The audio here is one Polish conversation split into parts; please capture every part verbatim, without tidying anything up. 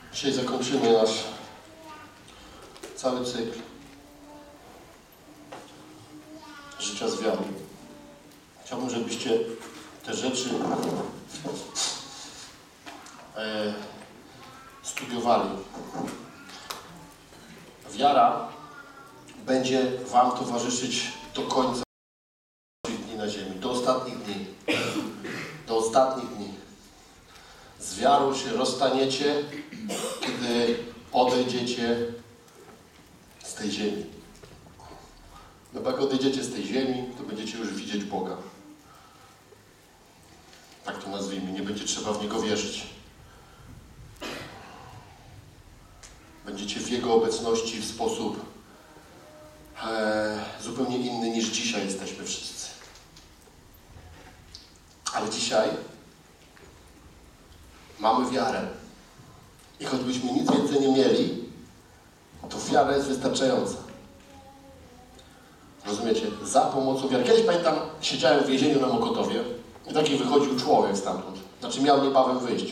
Dzisiaj zakończymy nasz cały cykl życia z wiarą. Chciałbym, żebyście te rzeczy e, studiowali. Wiara będzie wam towarzyszyć do końca dni na ziemi, do ostatnich dni. Do ostatnich dni. Z wiarą się rozstaniecie, kiedy odejdziecie z tej ziemi. No bo jak odejdziecie z tej ziemi, to będziecie już widzieć Boga. Tak to nazwijmy, nie będzie trzeba w Niego wierzyć. Będziecie w Jego obecności w sposób e, zupełnie inny niż dzisiaj jesteśmy wszyscy. Ale dzisiaj mamy wiarę. I choćbyśmy nic więcej nie mieli, to wiara jest wystarczająca. Rozumiecie? Za pomocą wiary. Kiedyś pamiętam, siedziałem w więzieniu na Mokotowie i taki wychodził człowiek stamtąd. Znaczy miał niebawem wyjść.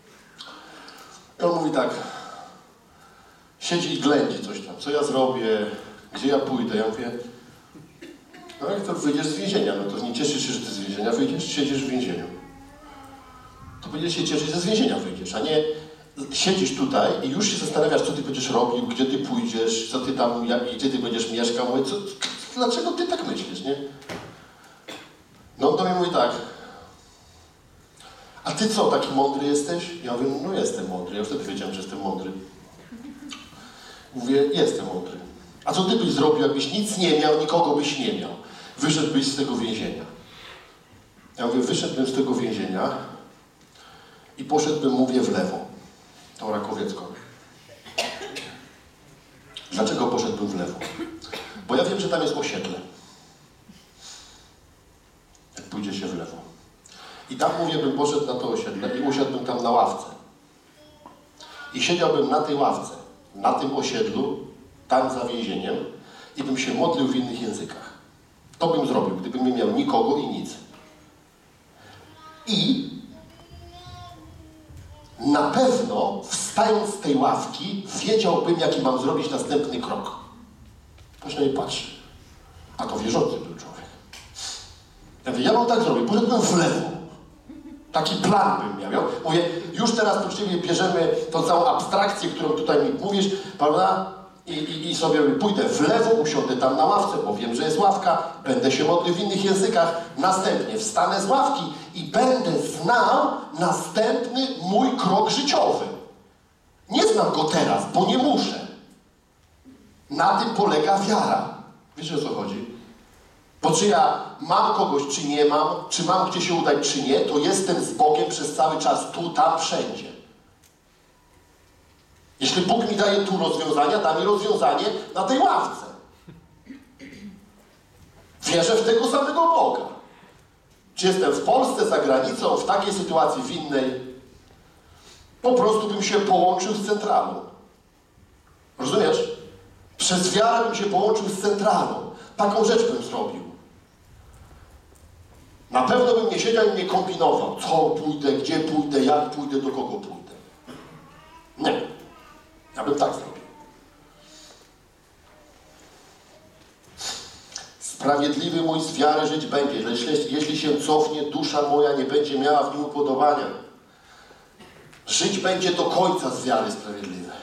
I on mówi tak, siedzi i ględzi coś tam. Co ja zrobię? Gdzie ja pójdę? Ja mówię, no jak to wyjdziesz z więzienia, no to nie cieszysz się, że ty z więzienia wyjdziesz, siedzisz w więzieniu. To będziesz się cieszyć, że z więzienia wyjdziesz, a nie siedzisz tutaj i już się zastanawiasz, co ty będziesz robił, gdzie ty pójdziesz, co ty tam, jak, gdzie ty będziesz mieszkał. Mówię, co, dlaczego ty tak myślisz, nie? No on do mnie mówi tak, a ty co, taki mądry jesteś? Ja mówię, no jestem mądry, ja już wtedy wiedziałem, że jestem mądry. Mówię, jestem mądry. A co ty byś zrobił, jakbyś nic nie miał, nikogo byś nie miał? Wyszedłbyś z tego więzienia. Ja mówię, wyszedłbym z tego więzienia i poszedłbym, mówię, w lewo, tą Rakowiecką. Dlaczego poszedłbym w lewo? Bo ja wiem, że tam jest osiedle. Jak pójdzie się w lewo. I tam, mówię, bym poszedł na to osiedle i usiadłbym tam na ławce. I siedziałbym na tej ławce, na tym osiedlu, tam za więzieniem i bym się modlił w innych językach. To bym zrobił, gdybym nie miał nikogo i nic. I na pewno, wstając z tej ławki, wiedziałbym, jaki mam zrobić następny krok. Ktoś na mnie patrzy. A to wierzący był człowiek. Ja mówię, ja mam tak zrobić, poszedłbym w lewo. Taki plan bym miał. Mówię, już teraz po ciebie bierzemy tą całą abstrakcję, którą tutaj mi mówisz, prawda? I, i, i sobie pójdę w lewo, usiądę tam na ławce, bo wiem, że jest ławka, będę się modlił w innych językach, następnie wstanę z ławki i będę znał następny mój krok życiowy. Nie znam go teraz, bo nie muszę. Na tym polega wiara. Wiecie, o co chodzi? Bo czy ja mam kogoś, czy nie mam, czy mam gdzie się udać, czy nie, to jestem z Bogiem przez cały czas, tu, tam, wszędzie. Jeśli Bóg mi daje tu rozwiązania, da mi rozwiązanie na tej ławce. Wierzę w tego samego Boga. Czy jestem w Polsce, za granicą, w takiej sytuacji, w innej, po prostu bym się połączył z centralą. Rozumiesz? Przez wiarę bym się połączył z centralą. Taką rzecz bym zrobił. Na pewno bym nie siedział i nie kombinował. Co pójdę, gdzie pójdę, jak pójdę, do kogo pójdę. Nie. Ja bym tak zrobił. Sprawiedliwy mój z wiary żyć będzie. Jeśli, jeśli się cofnie, dusza moja nie będzie miała w nim upodobania. Żyć będzie do końca z wiary sprawiedliwy.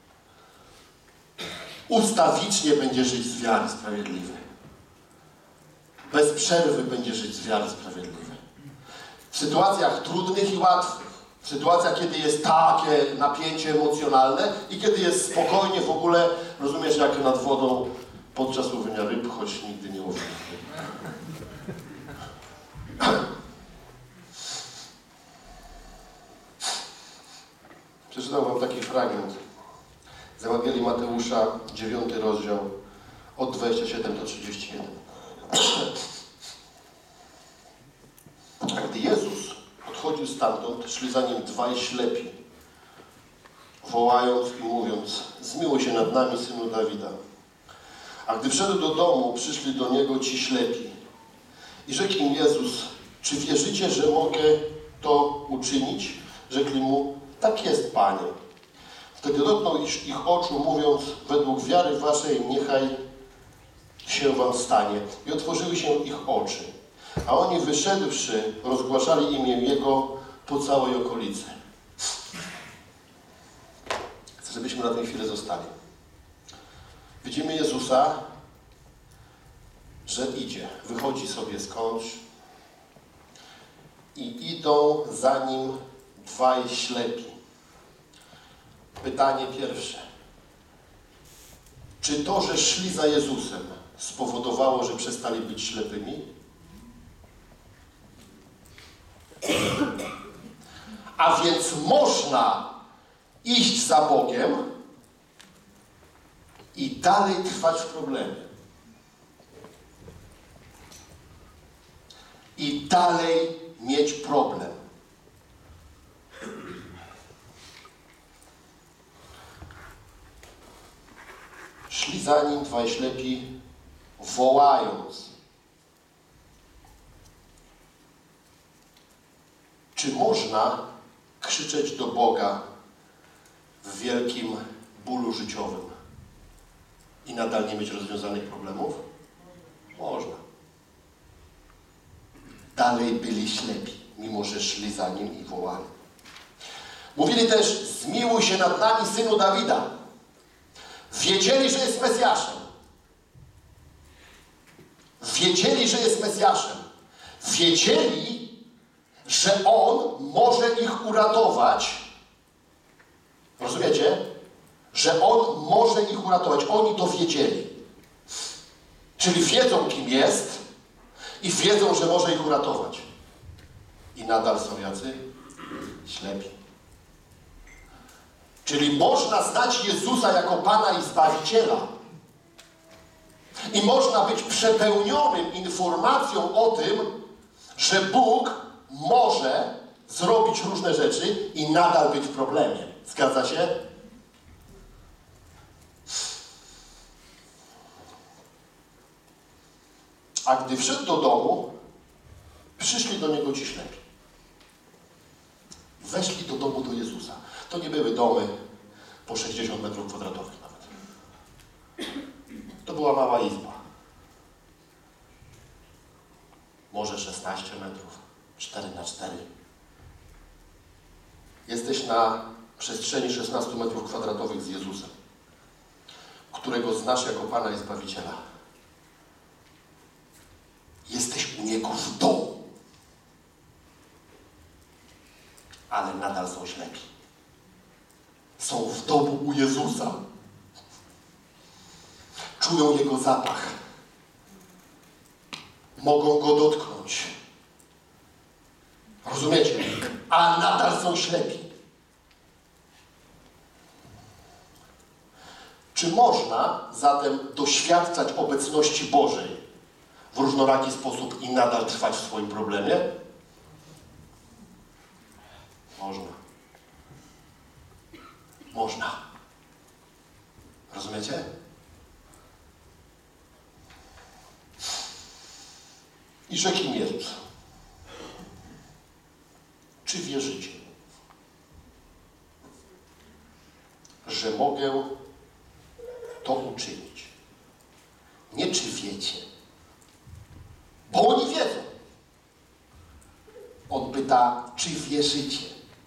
Ustawicznie będzie żyć z wiary sprawiedliwy. Bez przerwy będzie żyć z wiary sprawiedliwy. W sytuacjach trudnych i łatwych. W sytuacjach, kiedy jest takie napięcie emocjonalne i kiedy jest spokojnie w ogóle, rozumiesz, jak nad wodą podczas łowienia ryb, choć nigdy nie łowiłem. Przeczytam wam taki fragment z Ewangelii Mateusza, dziewiąty rozdział, od dwudziestego siódmego do trzydziestego pierwszego. A gdy Jezus odchodził stamtąd, szli za nim dwaj ślepi, wołając i mówiąc: zmiłuj się nad nami, Synu Dawida. A gdy wszedł do domu, przyszli do niego ci ślepi. I rzekł im Jezus: czy wierzycie, że mogę to uczynić? Rzekli mu: tak jest, Panie. Wtedy dotknął ich, ich oczu, mówiąc, według wiary waszej niechaj się wam stanie. I otworzyły się ich oczy. A oni wyszedłszy, rozgłaszali imię Jego po całej okolicy. Chcę, żebyśmy na tej chwili zostali. Widzimy Jezusa, że idzie, wychodzi sobie skądś i idą za Nim dwaj ślepi. Pytanie pierwsze. Czy to, że szli za Jezusem, spowodowało, że przestali być ślepymi? A więc można iść za Bogiem i dalej trwać w problemie. I dalej mieć problem. Szli za Nim dwaj ślepi, wołając. Czy można krzyczeć do Boga w wielkim bólu życiowym i nadal nie mieć rozwiązanych problemów? Można. Dalej byli ślepi, mimo że szli za Nim i wołali. Mówili też, zmiłuj się nad nami, Synu Dawida. Wiedzieli, że jest Mesjaszem. Wiedzieli, że jest Mesjaszem. Wiedzieli, że On może ich uratować. Rozumiecie? Że On może ich uratować. Oni to wiedzieli. Czyli wiedzą, kim jest i wiedzą, że może ich uratować. I nadal są jacy? Ślepi. Czyli można znać Jezusa jako Pana i Zbawiciela. I można być przepełnionym informacją o tym, że Bóg może zrobić różne rzeczy i nadal być w problemie. Zgadza się? A gdy wszedł do domu, przyszli do Niego ci ślepi. Weszli do domu do Jezusa. To nie były domy po sześćdziesiąt metrów kwadratowych nawet. To była mała izba. Może szesnaście metrów, cztery na cztery. Jesteś na przestrzeni szesnastu metrów kwadratowych z Jezusem, którego znasz jako Pana i Zbawiciela. Jesteś u Niego w domu, ale nadal są ślepi. Są w domu u Jezusa. Czują Jego zapach. Mogą Go dotknąć. Rozumiecie? A nadal są ślepi. Czy można zatem doświadczać obecności Bożej w różnoraki sposób i nadal trwać w swoim problemie? Można. Można. Rozumiecie? I rzekł im Jezus: czy wierzycie, że mogę to uczynić? Nie czy wiecie, bo oni wiedzą. On pyta, czy wierzycie?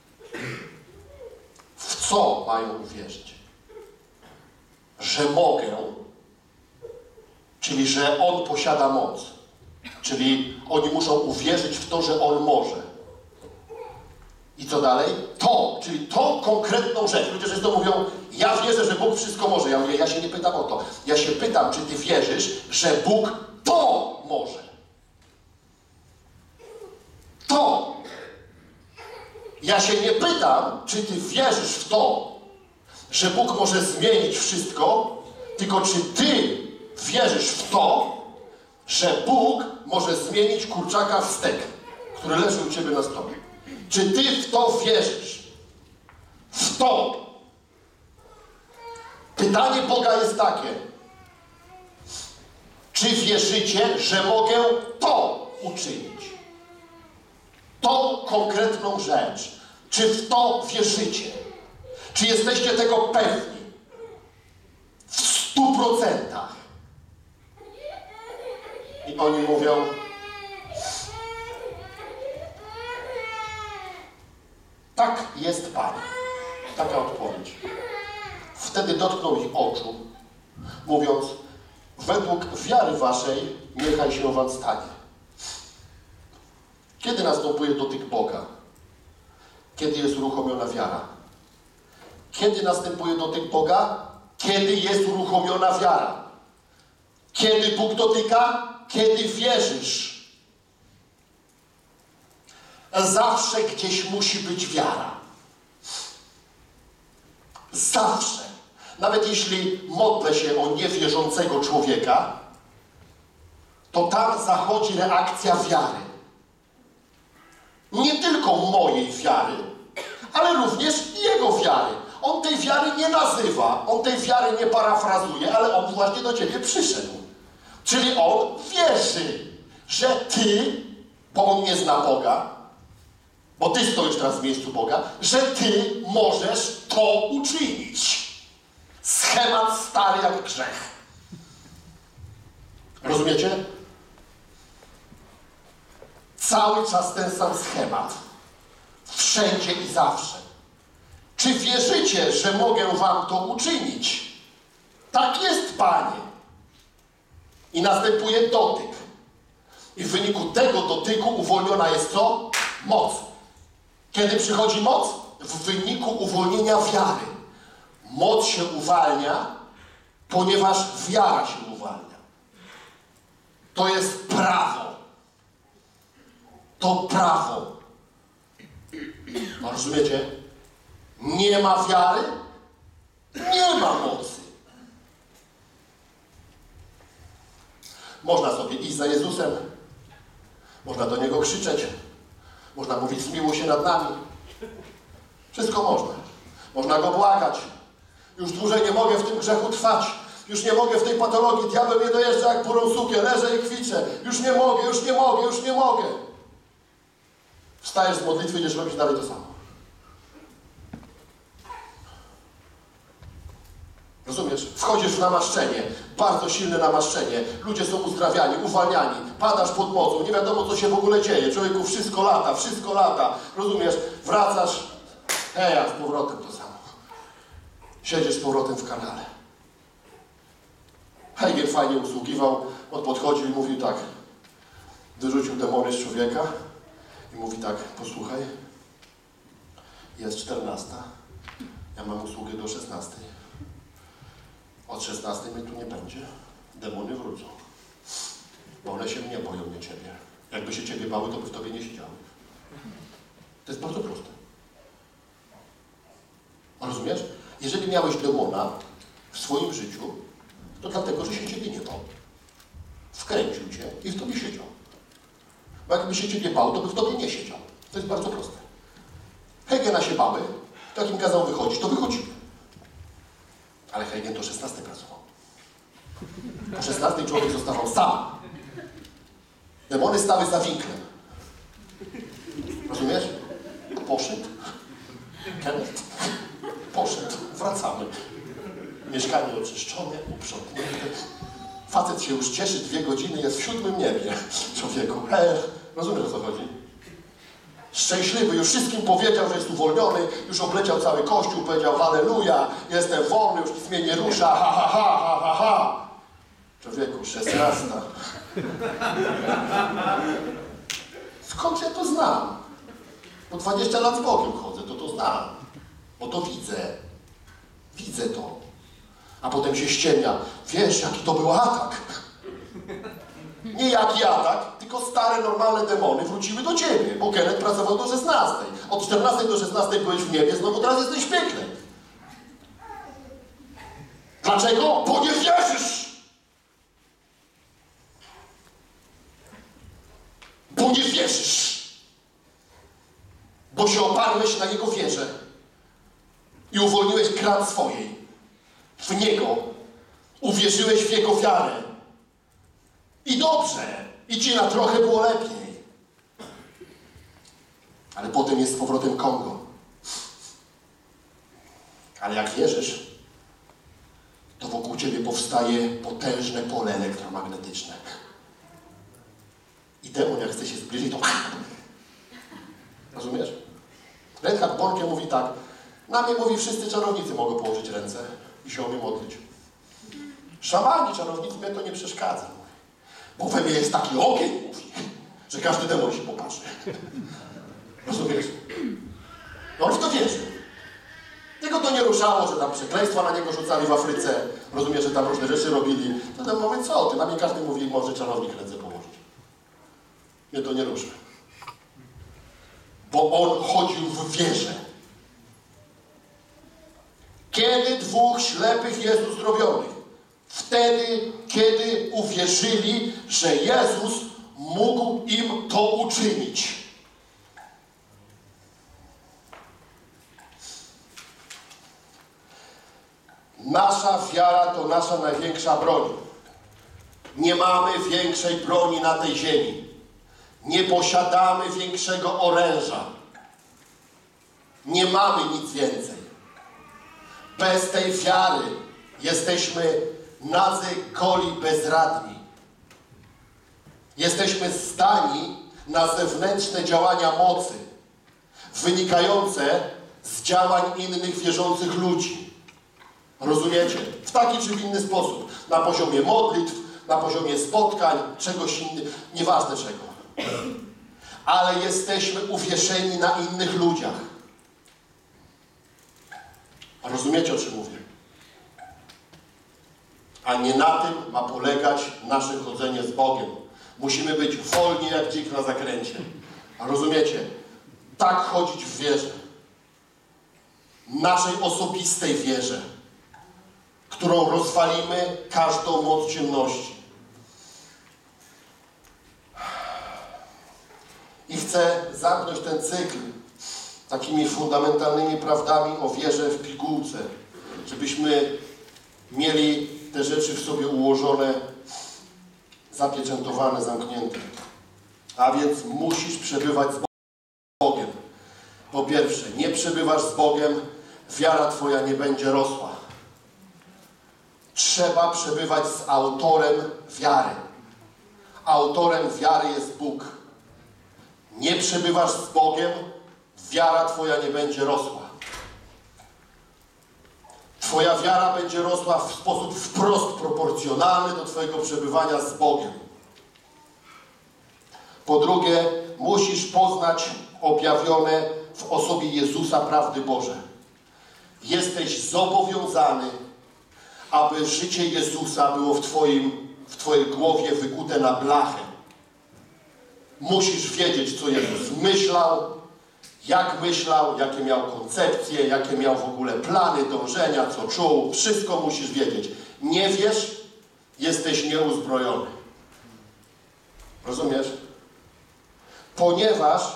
W co mają uwierzyć? Że mogę, czyli że On posiada moc. Czyli oni muszą uwierzyć w to, że On może. I co dalej? To, czyli tą konkretną rzecz. Ludzie często mówią, ja wierzę, że Bóg wszystko może. Ja mówię, ja się nie pytam o to. Ja się pytam, czy ty wierzysz, że Bóg to może. To. Ja się nie pytam, czy ty wierzysz w to, że Bóg może zmienić wszystko, tylko czy ty wierzysz w to, że Bóg może zmienić kurczaka w stek, który leży u ciebie na stole. Czy ty w to wierzysz? W to. Pytanie Boga jest takie. Czy wierzycie, że mogę to uczynić? Tą konkretną rzecz. Czy w to wierzycie? Czy jesteście tego pewni? W stu procentach. I oni mówią, tak jest, Panie. Taka odpowiedź. Wtedy dotknął ich oczu, mówiąc, według wiary waszej niechaj się wam stanie. Kiedy następuje dotyk Boga? Kiedy jest uruchomiona wiara? Kiedy następuje dotyk Boga? Kiedy jest uruchomiona wiara? Kiedy Bóg dotyka? Kiedy wierzysz. Zawsze gdzieś musi być wiara. Zawsze. Nawet jeśli modlę się o niewierzącego człowieka, to tam zachodzi reakcja wiary. Nie tylko mojej wiary, ale również jego wiary. On tej wiary nie nazywa, on tej wiary nie parafrazuje, ale on właśnie do ciebie przyszedł. Czyli on wierzy, że ty, bo on nie zna Boga, bo ty stoisz teraz w miejscu Boga, że ty możesz to uczynić. Schemat stary jak grzech. Rozumiecie? Cały czas ten sam schemat. Wszędzie i zawsze. Czy wierzycie, że mogę wam to uczynić? Tak jest, Panie. I następuje dotyk. I w wyniku tego dotyku uwolniona jest co? Moc. Kiedy przychodzi moc? W wyniku uwolnienia wiary. Moc się uwalnia, ponieważ wiara się uwalnia. To jest prawo. To prawo. No, rozumiecie? Nie ma wiary, nie ma mocy. Można sobie iść za Jezusem, można do Niego krzyczeć, można mówić, zmiłuj się nad nami. Wszystko można. Można Go błagać. Już dłużej nie mogę w tym grzechu trwać. Już nie mogę w tej patologii. Diabeł mnie dojeżdża jak burą sukię. Leżę i kwiczę. Już nie mogę, już nie mogę, już nie mogę. Wstajesz z modlitwy i idziesz robić dalej to samo. Rozumiesz? Wchodzisz w namaszczenie. Bardzo silne namaszczenie. Ludzie są uzdrawiani, uwalniani. Padasz pod mocą. Nie wiadomo, co się w ogóle dzieje. Człowieku, wszystko lata, wszystko lata. Rozumiesz? Wracasz. Hej, a z powrotem to samo. Siedzisz z powrotem w kanale. Hegel fajnie usługiwał. On podchodził i mówił tak. Wyrzucił demony z człowieka. I mówi tak, posłuchaj. Jest czternasta. Ja mam usługę do szesnastej. Od szesnastej mnie tu nie będzie. Demony wrócą. Bo one się mnie boją, nie ciebie. Jakby się ciebie bały, to by w tobie nie siedziały. To jest bardzo proste. Rozumiesz? Jeżeli miałeś demona w swoim życiu, to dlatego, że się ciebie nie bał. Wkręcił cię i w tobie siedział. Bo jakby się ciebie bał, to by w tobie nie siedział. To jest bardzo proste. Hegena się bały, to jak im kazał wychodzić, to wychodziły. Ale Hegen do szesnastej pracował. Po szesnastej człowiek zostawał sam. Demony stały za winklem. Rozumiesz? Poszedł. Kenneth. Poszedł. Wracamy. Mieszkanie oczyszczone, uprzątnięte. Facet się już cieszy, dwie godziny, jest w siódmym niebie. Człowieku. Hej, rozumiesz, o co chodzi? Szczęśliwy, już wszystkim powiedział, że jest uwolniony, już obleciał cały kościół, powiedział halleluja, jestem wolny, już nic mnie nie rusza, ha, ha, ha, ha, ha, ha. Człowieku, szesnasta. Skąd ja to znam? Po dwadzieścia lat z Bogiem chodzę, to to znam. Bo to widzę. Widzę to. A potem się ściemnia. Wiesz, jaki to był atak. Nie jaki atak, tylko stare, normalne demony wróciły do ciebie, bo Kenneth pracował do szesnastej. Od czternastej do szesnastej byłeś w niebie, znowu teraz jesteś w piekle. Dlaczego? Bo nie wierzysz! Bo nie wierzysz! Bo się oparłeś na Jego wierze i uwolniłeś kran swojej. W Niego. Uwierzyłeś w Jego wiarę. I dobrze. I ci na trochę było lepiej. Ale potem jest z powrotem Kongo. Ale jak wierzysz, to wokół ciebie powstaje potężne pole elektromagnetyczne. I demon, jak chce się zbliżyć, to... Rozumiesz? Reinhard Bonnke mówi tak: na mnie, mówi, wszyscy czarownicy mogą położyć ręce i się o mnie modlić. Szamani, czarownicy, mnie to nie przeszkadza. Mówi. Bo we mnie jest taki ogień, mówi, że każdy demon się popatrzy. Rozumiesz? No on w to wierzy. Jego to nie ruszało, że tam przekleństwa na niego rzucali w Afryce. Rozumiesz, że tam różne rzeczy robili. To tam mówi, co ty? Na mnie każdy mówi, może czarownik ręce położyć. Mnie to nie rusza. Bo on chodził w wierze. Kiedy dwóch ślepych jest uzdrowionych? Wtedy, kiedy uwierzyli, że Jezus mógł im to uczynić. Nasza wiara to nasza największa broń. Nie mamy większej broni na tej ziemi. Nie posiadamy większego oręża. Nie mamy nic więcej. Bez tej wiary jesteśmy nadzy, goli, bezradni. Jesteśmy zdani na zewnętrzne działania mocy, wynikające z działań innych wierzących ludzi. Rozumiecie? W taki czy w inny sposób. Na poziomie modlitw, na poziomie spotkań, czegoś innego, nieważne czego. Ale jesteśmy uwieszeni na innych ludziach. Rozumiecie, o czym mówię? A nie na tym ma polegać nasze chodzenie z Bogiem. Musimy być wolni jak dzik na zakręcie. Rozumiecie? Tak chodzić w wierze. Naszej osobistej wierze, którą rozwalimy każdą moc ciemności. I chcę zamknąć ten cykl takimi fundamentalnymi prawdami o wierze w pigułce, żebyśmy mieli te rzeczy w sobie ułożone, zapieczętowane, zamknięte. A więc musisz przebywać z Bogiem. Po pierwsze, nie przebywasz z Bogiem, wiara twoja nie będzie rosła. Trzeba przebywać z autorem wiary. Autorem wiary jest Bóg. Nie przebywasz z Bogiem, wiara twoja nie będzie rosła. Twoja wiara będzie rosła w sposób wprost proporcjonalny do twojego przebywania z Bogiem. Po drugie, musisz poznać objawione w osobie Jezusa prawdy Boże. Jesteś zobowiązany, aby życie Jezusa było w, twoim, w twojej głowie wykute na blachę. Musisz wiedzieć, co Jezus myślał, jak myślał, jakie miał koncepcje, jakie miał w ogóle plany, dążenia, co czuł. Wszystko musisz wiedzieć. Nie wiesz, jesteś nieuzbrojony. Rozumiesz? Ponieważ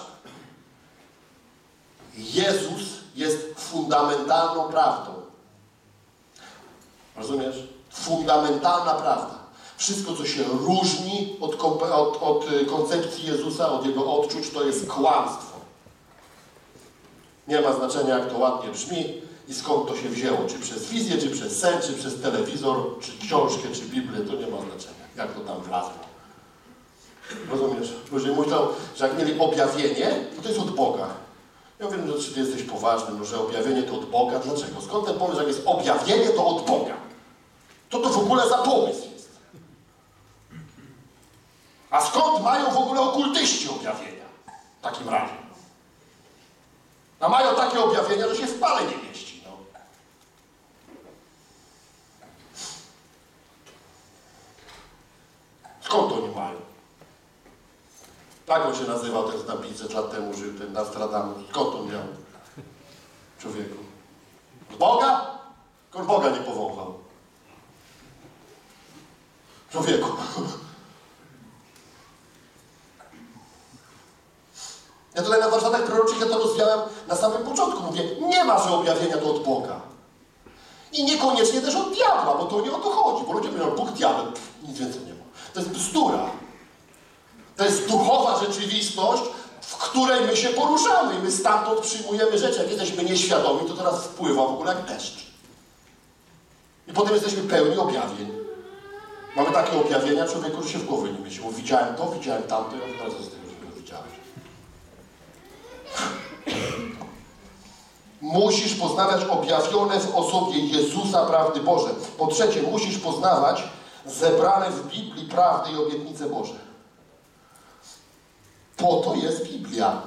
Jezus jest fundamentalną prawdą. Rozumiesz? Fundamentalna prawda. Wszystko, co się różni od, od, od koncepcji Jezusa, od Jego odczuć, to jest kłamstwo. Nie ma znaczenia, jak to ładnie brzmi i skąd to się wzięło. Czy przez wizję, czy przez sen, czy przez telewizor, czy książkę, czy Biblię. To nie ma znaczenia, jak to tam wlazło. Rozumiesz? Ludzie myślą, że jak mieli objawienie, to to jest od Boga. Ja wiem, że czy ty jesteś poważny, no, że objawienie to od Boga. Dlaczego? Skąd ten pomysł, że jak jest objawienie, to od Boga? To to w ogóle za pomysł jest. A skąd mają w ogóle okultyści objawienia? W takim razie. A mają takie objawienia, że się w pale nie mieści. No. Skąd oni mają? Tak on się nazywał, ten tam pięćset lat temu żył, ten Nostradamus. Skąd on miał? Człowieku. Z Boga? Skąd Boga nie powąchał? Człowieku. Ja tutaj na warsztatach proroczych ja to rozwiałem na samym początku. Mówię, nie ma, że objawienia to od Boga. I niekoniecznie też od diabła, bo to nie o to chodzi. Bo ludzie mówią, Bóg, diabeł, pff, nic więcej nie ma. To jest bzdura. To jest duchowa rzeczywistość w której my się poruszamy i my stamtąd przyjmujemy rzeczy. Jak jesteśmy nieświadomi, to teraz wpływa w ogóle jak deszcz. I potem jesteśmy pełni objawień. Mamy takie objawienia, człowieku, że się w głowie nie mieści. Bo widziałem to, widziałem tamto, ja mówię, co z tego, że to widziałeś. Musisz poznawać objawione w osobie Jezusa prawdy Boże. Po trzecie, musisz poznawać zebrane w Biblii prawdy i obietnice Boże. Po to jest Biblia.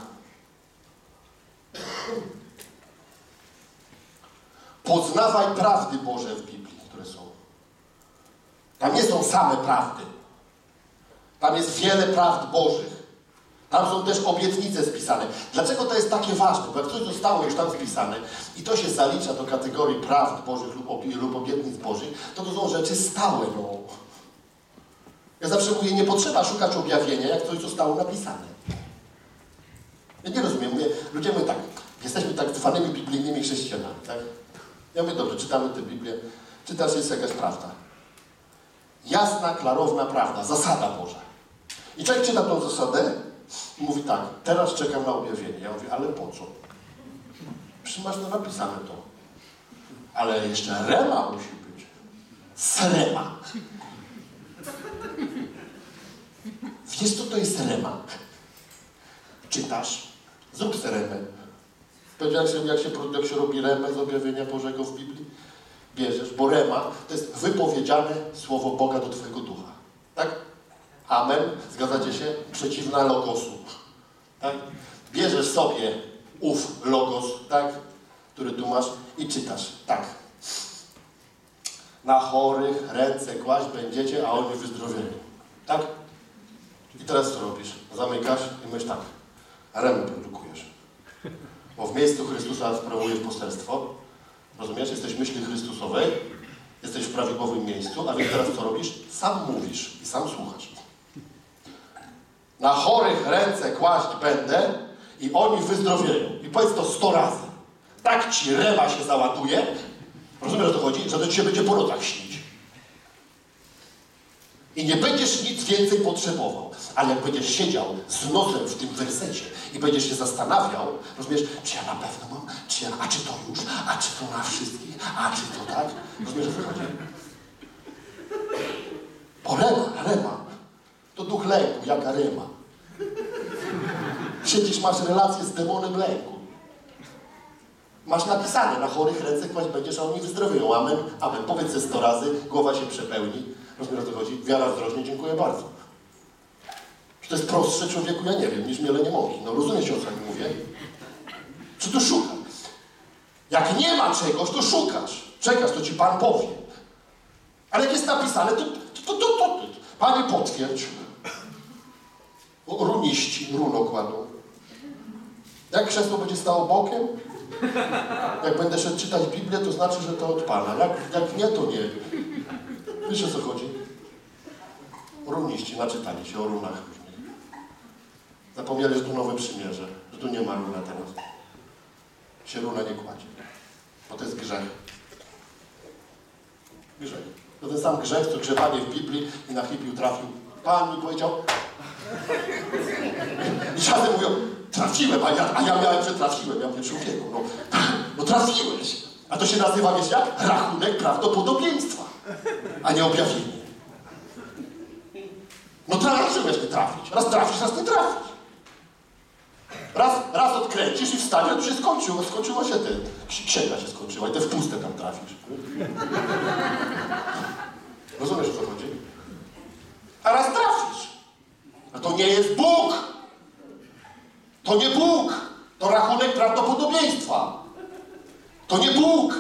Poznawaj prawdy Boże w Biblii, które są. Tam nie są same prawdy. Tam jest wiele prawd Bożych. Tam są też obietnice spisane. Dlaczego to jest takie ważne? Bo jak coś zostało już tam spisane i to się zalicza do kategorii prawd Bożych lub, obie, lub obietnic Bożych, to to są rzeczy stałe. No. Ja zawsze mówię, nie potrzeba szukać objawienia, jak coś zostało napisane. Ja nie rozumiem. Mówię, ludzie mówią tak, jesteśmy tak zwanymi biblijnymi chrześcijanami, tak? Ja mówię, dobrze, czytamy tę Biblię, czytasz, jest jakaś prawda. Jasna, klarowna prawda, zasada Boża. I człowiek czyta tą zasadę i mówi tak, teraz czekam na objawienie. Ja mówię, ale po co? Przecież masz to napisane to. Ale jeszcze rema musi być. Srema. Wiesz, co to jest rema? Czytasz, zrób sobie remę. Powiedział, jak się, jak, się, jak się robi remę z objawienia Bożego w Biblii? Bierzesz, bo rema to jest wypowiedziane słowo Boga do twojego ducha. Tak? Amen. Zgadzacie się? Przeciwna logosu. Tak? Bierzesz sobie ów logos, tak? Który tu masz i czytasz. Tak. Na chorych ręce kłaść będziecie, a oni wyzdrowieją. Tak? I teraz co robisz? Zamykasz i myślisz tak. Remę produkujesz. Bo w miejscu Chrystusa sprawujesz poselstwo. Rozumiesz? Jesteś myśli Chrystusowej. Jesteś w prawidłowym miejscu, a więc teraz co robisz? Sam mówisz i sam słuchasz. Na chorych ręce kłaść będę i oni wyzdrowieją. I powiedz to sto razy. Tak ci rema się załaduje. Rozumiesz, o to chodzi? Że to ci się będzie po nocach śnić. I nie będziesz nic więcej potrzebował. Ale jak będziesz siedział z nosem w tym wersecie i będziesz się zastanawiał, rozumiesz, czy ja na pewno mam, czy ja, a czy to już, a czy to na wszystkich, a czy to tak? Rozumiesz, o co chodzi? Bo rema, rema, to duch lęku, jaka rema. Siedzisz, masz relację z demonem lęku. Masz napisane, na chorych ręce kłaść będziesz, a oni wyzdrowieją. Amen, amen. Powiedz ze sto razy, głowa się przepełni. Rozumiesz, o co chodzi? Wiara wzrośnie, dziękuję bardzo. Czy to jest prostsze, człowieku? Ja nie wiem, niż mielenie mąki. No rozumiecie, o co ja mówię? Czy tu szukam? Jak nie ma czegoś, to szukasz. Czekasz, to ci Pan powie. Ale jak jest napisane, to, to, to, to, to. Panie, potwierdź. O, runiści runo kładą. Jak krzesło będzie stało bokiem? Jak będę szedł czytać Biblię, to znaczy, że to od Pana. Jak, jak nie, to nie. Wiesz, o co chodzi? Runiści naczytali się o runach różnych. Zapomnieli, że tu nowe przymierze, że tu nie ma runa teraz. Się runa nie kładzie. Bo to jest grzech. Grzech. To ten sam grzech, co grzebanie w Biblii i na hipiu trafił. Pan mi powiedział. I czasem mówią, trafiłem, a ja, a ja miałem, że trafiłem. Ja mówię, człowieku, no, no trafiłeś. A to się nazywa, wiesz jak? Rachunek prawdopodobieństwa, a nie objawienie. No trafiłeś nie trafić. Raz trafisz, raz nie trafisz. Raz, raz odkręcisz i wstaniesz, to się skończyło. Skończyło się ten. Księga się skończyła i te w puste tam trafisz. Rozumiesz, o co chodzi? A raz trafisz. A to nie jest Bóg. To nie Bóg. To rachunek prawdopodobieństwa. To nie Bóg.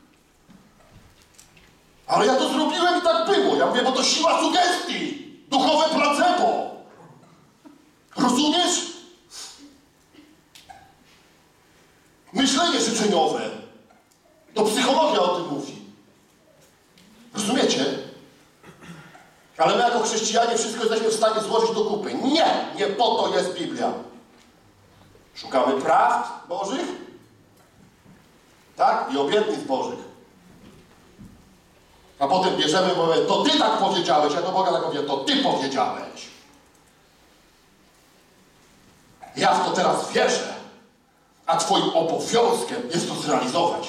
Ale ja to zrobiłem i tak było. Ja mówię, bo to siła sugestii. Duchowe placebo. Rozumiesz? Myślenie życzeniowe. To psychologia o tym mówi. Rozumiecie? Ale my jako chrześcijanie wszystko jesteśmy w stanie złożyć do kupy. Nie! Nie po to jest Biblia. Szukamy prawd Bożych. Tak? I obietnic Bożych. A potem bierzemy i mówimy, to Ty tak powiedziałeś. Ja do Boga tak mówię, to Ty powiedziałeś. Ja w to teraz wierzę, a twoim obowiązkiem jest to zrealizować.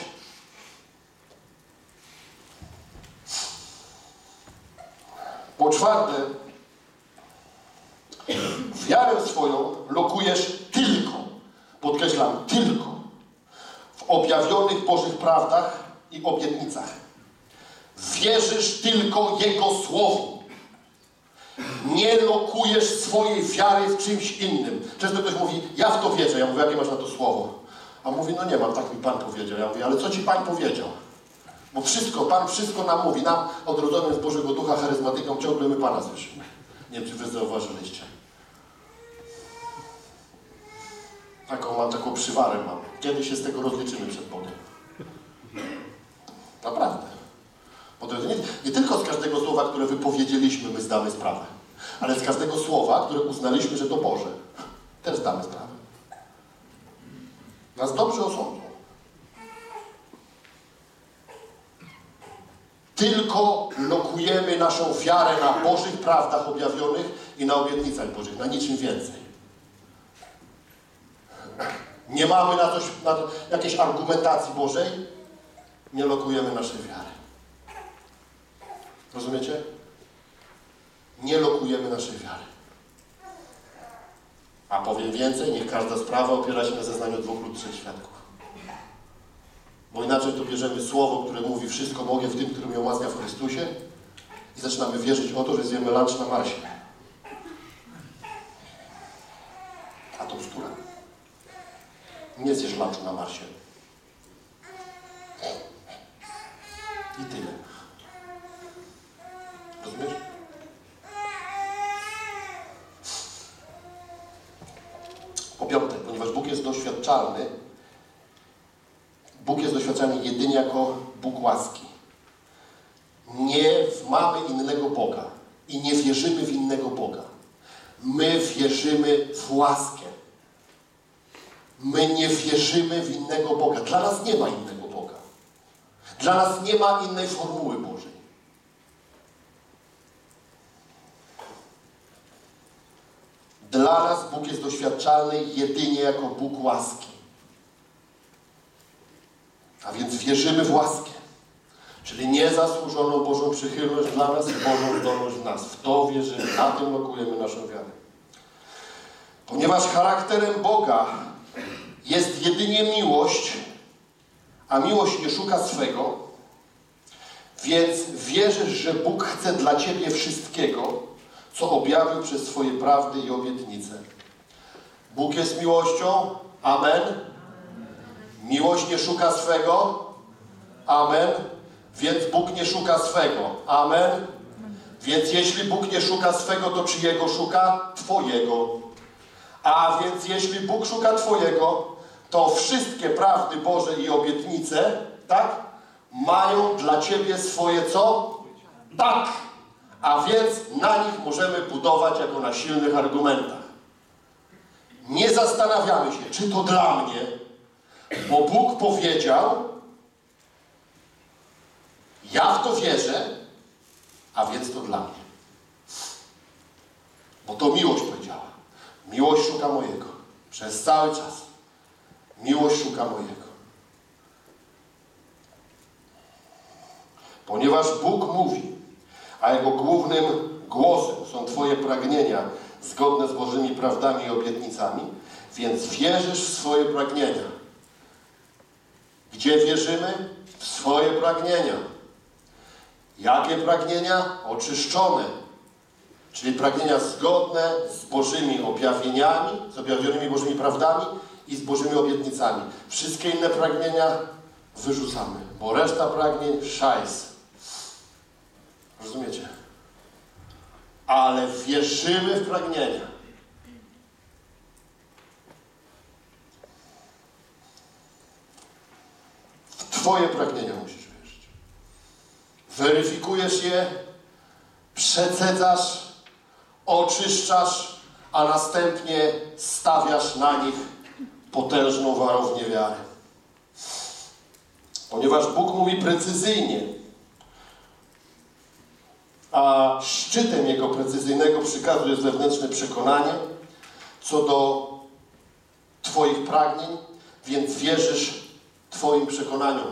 Po czwarte, wiarę swoją lokujesz tylko, podkreślam, tylko w objawionych Bożych prawdach i obietnicach. Wierzysz tylko Jego Słowu. Nie lokujesz swojej wiary w czymś innym. Często ktoś mówi, ja w to wierzę. Ja mówię, jakie masz na to słowo? A mówi, no nie mam, tak mi Pan powiedział. Ja mówię, ale co ci Pan powiedział? Bo wszystko, Pan wszystko nam mówi. Nam, odrodzonym z Bożego Ducha, charyzmatyką, ciągle my Pana słyszymy. Nie wiem, czy wy zauważyliście. Taką mam, taką przywarę mam. Kiedy się z tego rozliczymy przed Bogiem? Naprawdę. Bo to nie, nie tylko z każdego słowa, które wypowiedzieliśmy, my zdamy sprawę. Ale z każdego słowa, które uznaliśmy, że to Boże, też zdamy sprawę. Nas dobrze osądzą. Tylko lokujemy naszą wiarę na Bożych prawdach objawionych i na obietnicach Bożych, na niczym więcej. Nie mamy na, coś, na jakiejś argumentacji Bożej, nie lokujemy naszej wiary. Rozumiecie? Nie lokujemy naszej wiary. A powiem więcej, niech każda sprawa opiera się na zeznaniu dwóch lub trzech świadków. Bo inaczej to bierzemy słowo, które mówi wszystko mogę w tym, który mnie łaska w Chrystusie i zaczynamy wierzyć o to, że zjemy lunch na Marsie. A to bzdura. Nie zjesz lunchu na Marsie. I tyle. Rozumiesz? Po piąte, ponieważ Bóg jest doświadczalny, Bóg jest doświadczalny jedynie jako Bóg łaski. Nie mamy innego Boga i nie wierzymy w innego Boga. My wierzymy w łaskę. My nie wierzymy w innego Boga. Dla nas nie ma innego Boga. Dla nas nie ma innej formuły Bożej. Dla nas Bóg jest doświadczalny jedynie jako Bóg łaski. A więc wierzymy w łaskę. Czyli niezasłużoną Bożą przychylność dla nas i Bożą zdolność w nas. W to wierzymy. Na tym lokujemy naszą wiarę. Ponieważ charakterem Boga jest jedynie miłość, a miłość nie szuka swego, więc wierzysz, że Bóg chce dla ciebie wszystkiego, co objawił przez swoje prawdy i obietnice. Bóg jest miłością. Amen. Miłość nie szuka swego. Amen. Więc Bóg nie szuka swego. Amen. Więc jeśli Bóg nie szuka swego, to czyjego szuka? Twojego. A więc jeśli Bóg szuka Twojego, to wszystkie prawdy Boże i obietnice, tak? Mają dla Ciebie swoje co? Tak. A więc na nich możemy budować jako na silnych argumentach. Nie zastanawiamy się, czy to dla mnie, bo Bóg powiedział, ja w to wierzę, a więc to dla mnie. Bo to miłość powiedziała. Miłość szuka mojego. Przez cały czas. Miłość szuka mojego. Ponieważ Bóg mówi, a Jego głównym głosem są Twoje pragnienia zgodne z Bożymi prawdami i obietnicami, więc wierzysz w swoje pragnienia. Gdzie wierzymy? W swoje pragnienia. Jakie pragnienia? Oczyszczone. Czyli pragnienia zgodne z Bożymi objawieniami, z objawionymi Bożymi prawdami i z Bożymi obietnicami. Wszystkie inne pragnienia wyrzucamy, bo reszta pragnień szajs. Rozumiecie? Ale wierzymy w pragnienia. W Twoje pragnienia musisz wierzyć. Weryfikujesz je, przecedzasz, oczyszczasz, a następnie stawiasz na nich potężną warownię wiary. Ponieważ Bóg mówi precyzyjnie, a szczytem Jego precyzyjnego przykazu jest wewnętrzne przekonanie co do Twoich pragnień, więc wierzysz Twoim przekonaniom.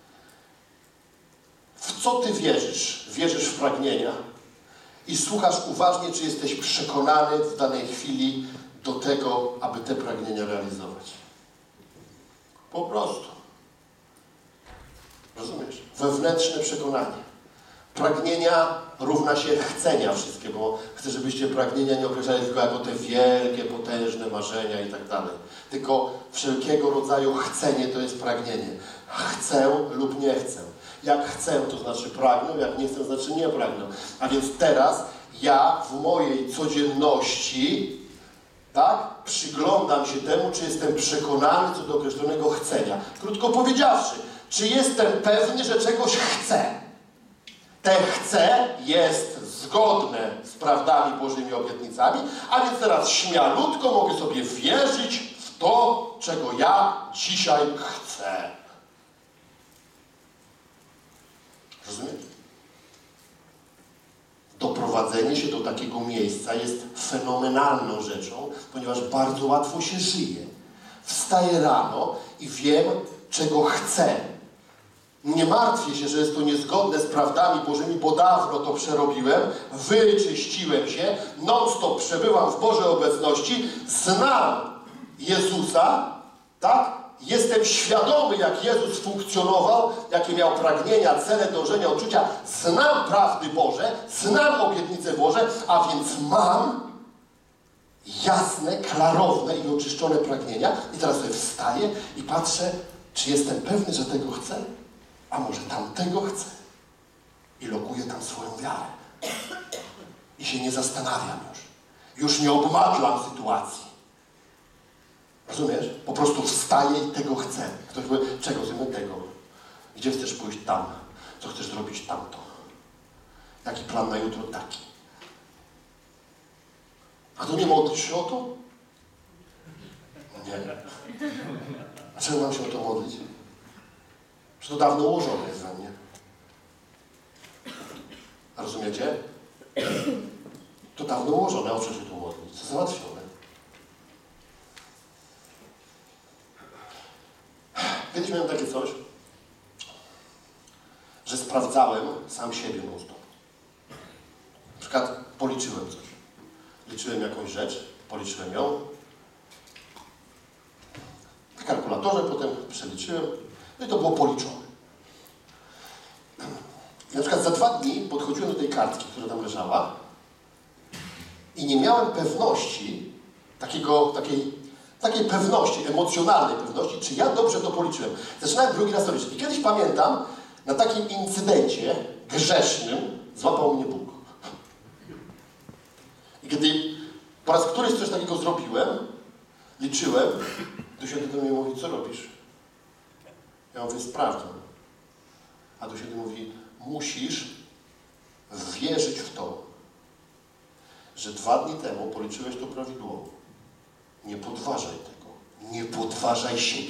W co Ty wierzysz? Wierzysz w pragnienia i słuchasz uważnie, czy jesteś przekonany w danej chwili do tego, aby te pragnienia realizować. Po prostu. Rozumiesz? Wewnętrzne przekonanie. Pragnienia równa się chcenia wszystkie, bo chcę, żebyście pragnienia nie określali tylko jako te wielkie, potężne marzenia i tak dalej. Tylko wszelkiego rodzaju chcenie to jest pragnienie. Chcę lub nie chcę. Jak chcę, to znaczy pragnę, jak nie chcę, to znaczy nie pragnę. A więc teraz ja w mojej codzienności, tak, przyglądam się temu, czy jestem przekonany co do określonego chcenia. Krótko powiedziawszy, czy jestem pewny, że czegoś chcę. Te chcę jest zgodne z prawdami Bożymi obietnicami, a więc teraz śmialutko mogę sobie wierzyć w to, czego ja dzisiaj chcę. Rozumiesz? Doprowadzenie się do takiego miejsca jest fenomenalną rzeczą, ponieważ bardzo łatwo się żyje. Wstaję rano i wiem, czego chcę. Nie martwię się, że jest to niezgodne z prawdami Bożymi, bo dawno to przerobiłem, wyczyściłem się, non-stop przebywam w Bożej obecności, znam Jezusa, tak? Jestem świadomy, jak Jezus funkcjonował, jakie miał pragnienia, cele, dążenia, odczucia. Znam prawdy Boże, znam obietnice Boże, a więc mam jasne, klarowne i oczyszczone pragnienia. I teraz sobie wstaję i patrzę, czy jestem pewny, że tego chcę. A może tamtego chcę i lokuję tam swoją wiarę. I się nie zastanawiam już. Już nie obmadlam sytuacji. Rozumiesz? Po prostu wstaję i tego chcę. Ktoś powie, czego chcemy tego? Gdzie chcesz pójść? Tam. Co chcesz zrobić? Tamto. Jaki plan na jutro? Taki. A to nie modlisz się o to? Nie. A czemu mam się o to modlić? Że to dawno ułożone jest za mnie. A rozumiecie? To dawno ułożone, o co się tu modlić? To załatwione. Kiedyś miałem takie coś, że sprawdzałem sam siebie non-stop. Na przykład policzyłem coś. Liczyłem jakąś rzecz, policzyłem ją. W kalkulatorze potem przeliczyłem. No i to było policzone. I na przykład za dwa dni podchodziłem do tej kartki, która tam leżała i nie miałem pewności, takiego, takiej, takiej pewności, emocjonalnej pewności, czy ja dobrze to policzyłem. Zaczynałem drugi raz to liczyć. I kiedyś pamiętam, na takim incydencie grzesznym złapał mnie Bóg. I kiedy po raz któryś coś takiego zrobiłem, liczyłem, Duch Święty do mnie mówi, co robisz? Ja mówię, sprawdzam. A Duch Święty mówi, musisz wierzyć w to, że dwa dni temu policzyłeś to prawidłowo. Nie podważaj tego. Nie podważaj siebie.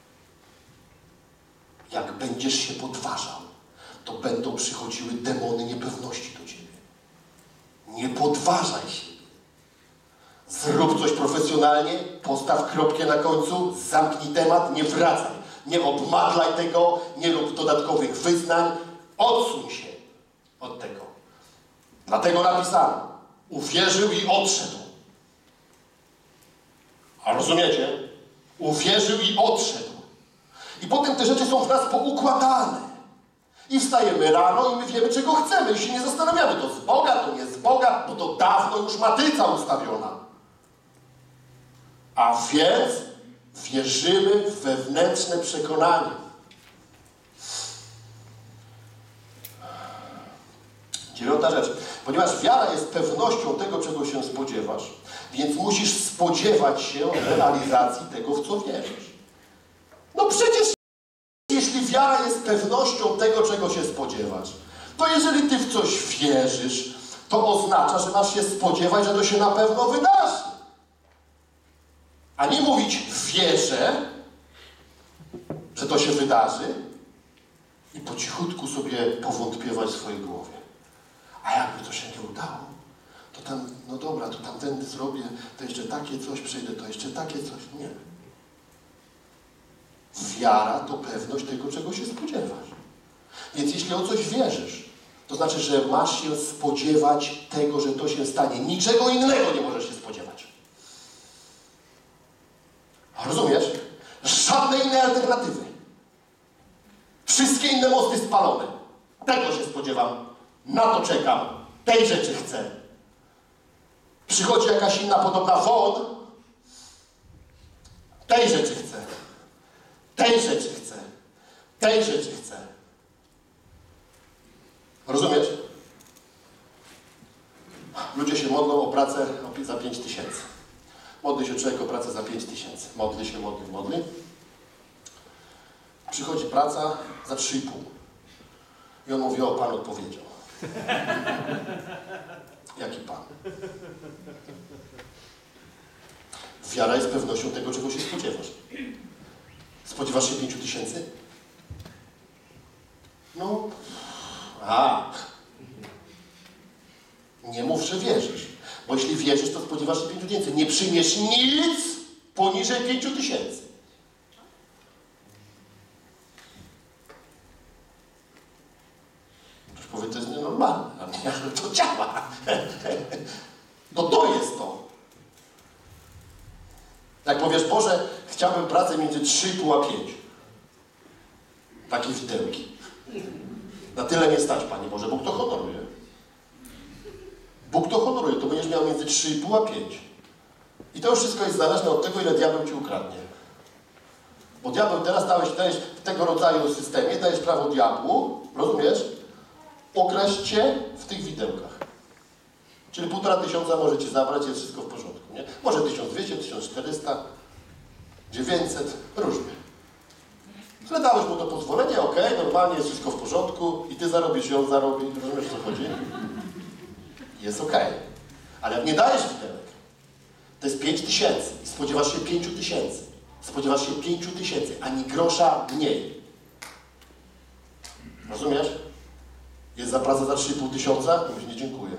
Jak będziesz się podważał, to będą przychodziły demony niepewności do ciebie. Nie podważaj siebie. Zrób coś profesjonalnie, postaw kropkę na końcu, zamknij temat, nie wracaj. Nie obmadlaj tego, nie rób dodatkowych wyznań. Odsuń się od tego. Dlatego napisano. Uwierzył i odszedł. A rozumiecie? Uwierzył i odszedł. I potem te rzeczy są w nas poukładane. I wstajemy rano i my wiemy, czego chcemy. I się nie zastanawiamy, to z Boga, to nie z Boga, bo to dawno już matryca ustawiona. A więc wierzymy w wewnętrzne przekonanie. Dziewiąta rzecz. Ponieważ wiara jest pewnością tego, czego się spodziewasz, więc musisz spodziewać się realizacji tego, w co wierzysz. No przecież jeśli wiara jest pewnością tego, czego się spodziewasz, to jeżeli ty w coś wierzysz, to oznacza, że masz się spodziewać, że to się na pewno wydarzy. A nie mówić wierzę, że to się wydarzy i po cichutku sobie powątpiewać w swojej głowie. A jakby to się nie udało, to tam, no dobra, to tamtędy zrobię, to jeszcze takie coś przejdę, to jeszcze takie coś. Nie. Wiara to pewność tego, czego się spodziewasz. Więc jeśli o coś wierzysz, to znaczy, że masz się spodziewać tego, że to się stanie. Niczego innego nie możesz się spodziewać. Rozumiesz? Żadnej innej alternatywy. Wszystkie inne mosty spalone. Tego się spodziewam. Na to czekam. Tej rzeczy chcę. Przychodzi jakaś inna podobna won. Tej rzeczy chcę. Tej rzeczy chcę. Tej rzeczy chcę. Rozumiesz? Ludzie się modlą o pracę za pięć tysięcy. Modli się człowiek o pracę za pięć tysięcy. Modli się, modli, modli. Przychodzi praca za trzy i pół. I on mówi, o, Pan odpowiedział. Jaki Pan? Wiara jest pewnością tego, czego się spodziewasz. Spodziewasz się pięciu tysięcy? No, a. Nie mów, że wierzysz. Bo jeśli wierzysz, to spodziewasz się pięciu tysięcy. Nie przyjmiesz nic poniżej pięciu tysięcy. Ktoś powie, to jest nienormalne, ale to działa. No to jest to. Jak powiesz, Boże, chciałbym pracę między trzy i pół a pięć. Takie widełki. Na tyle nie stać, Panie Boże. Bóg to honoruje. Bóg to honoruje. To będziesz miał między trzy i pół a pięć. I to już wszystko jest zależne od tego, ile diabeł ci ukradnie. Bo diabeł teraz dałeś, dajesz w tego rodzaju systemie, dajesz prawo diabłu, rozumiesz? Okraść cię w tych widełkach. Czyli półtora tysiąca może ci zabrać, jest wszystko w porządku, nie? Może tysiąc dwieście, tysiąc czterysta, dziewięćset, różnie. Ale dałeś mu to pozwolenie, okej, okay, normalnie jest wszystko w porządku i ty zarobisz, i on zarobi, rozumiesz, o co chodzi? Jest okej. Okay. Ale jak nie dajesz widełek, to jest pięć tysięcy i spodziewasz się pięciu tysięcy. Spodziewasz się pięciu tysięcy, ani grosza mniej. Rozumiesz? Jest za pracę za trzy i pół tysiąca? Mówisz, nie dziękuję.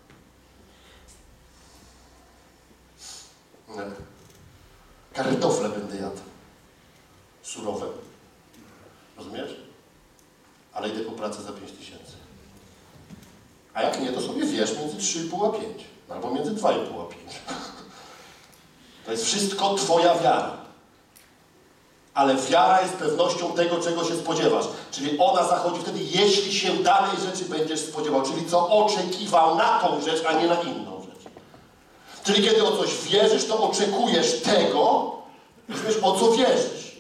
Nie. Kartofle będę jadł. Surowe. Rozumiesz? Ale idę po pracę za pięć tysięcy. A jak nie, to sobie wiesz między trzy i pół a pięć. Albo między dwa i pół a pięć. To jest wszystko twoja wiara. Ale wiara jest pewnością tego, czego się spodziewasz. Czyli ona zachodzi wtedy, jeśli się danej rzeczy będziesz spodziewał. Czyli co oczekiwał na tą rzecz, a nie na inną rzecz. Czyli kiedy o coś wierzysz, to oczekujesz tego, rozumiesz, o co wierzysz.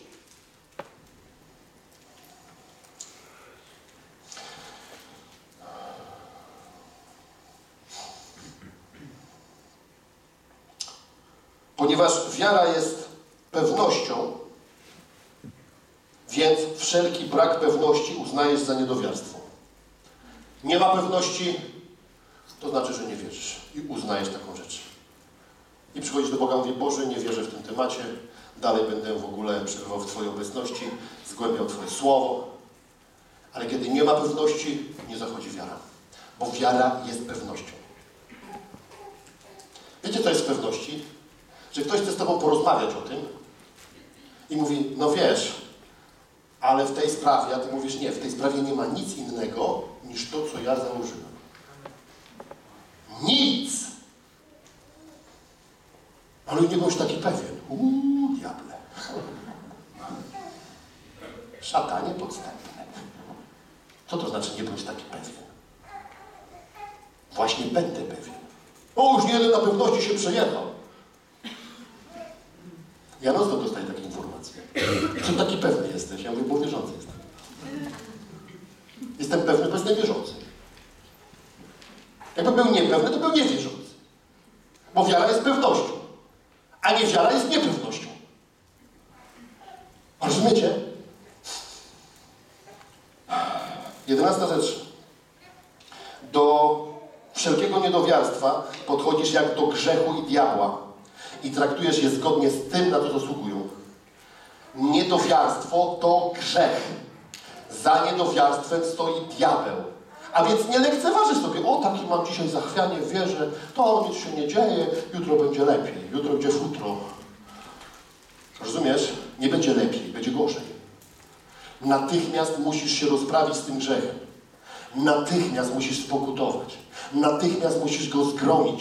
Ponieważ wiara jest pewnością, więc wszelki brak pewności uznajesz za niedowiarstwo. Nie ma pewności, to znaczy, że nie wierzysz i uznajesz taką rzecz. I przychodzisz do Boga i mówisz, Boże, nie wierzę w tym temacie, dalej będę w ogóle przebywał w Twojej obecności, zgłębiał Twoje słowo. Ale kiedy nie ma pewności, nie zachodzi wiara. Bo wiara jest pewnością. Wiecie, co jest w pewności? Że ktoś chce z Tobą porozmawiać o tym i mówi, no wiesz, ale w tej sprawie, a Ty mówisz, nie, w tej sprawie nie ma nic innego niż to, co ja założyłem. Nic! Ale nie byłeś taki pewien. Uuu, diable. Szatanie podstępne. Co to znaczy nie byłeś taki pewien? Właśnie będę pewien. O, już jeden na pewności się przejechał. Ja non stop dostaję takie informacje. Czym taki pewny jesteś? Ja mówię, bo wierzący jestem. Jestem pewny, bo jestem wierzący. Jakby był niepewny, to był niewierzący. Bo wiara jest pewnością, a nie wiara jest niepewnością. Rozumiecie? Jedenasta rzecz. Do wszelkiego niedowiarstwa podchodzisz jak do grzechu i diabła i traktujesz je zgodnie z tym, na co zasługują. Niedowiarstwo to grzech. Za niedowiarstwem stoi diabeł. A więc nie lekceważysz sobie, o taki mam dzisiaj zachwianie, wierzę, to nic się nie dzieje, jutro będzie lepiej, jutro będzie futro. Rozumiesz? Nie będzie lepiej, będzie gorzej. Natychmiast musisz się rozprawić z tym grzechem. Natychmiast musisz spokutować. Natychmiast musisz go zgromić.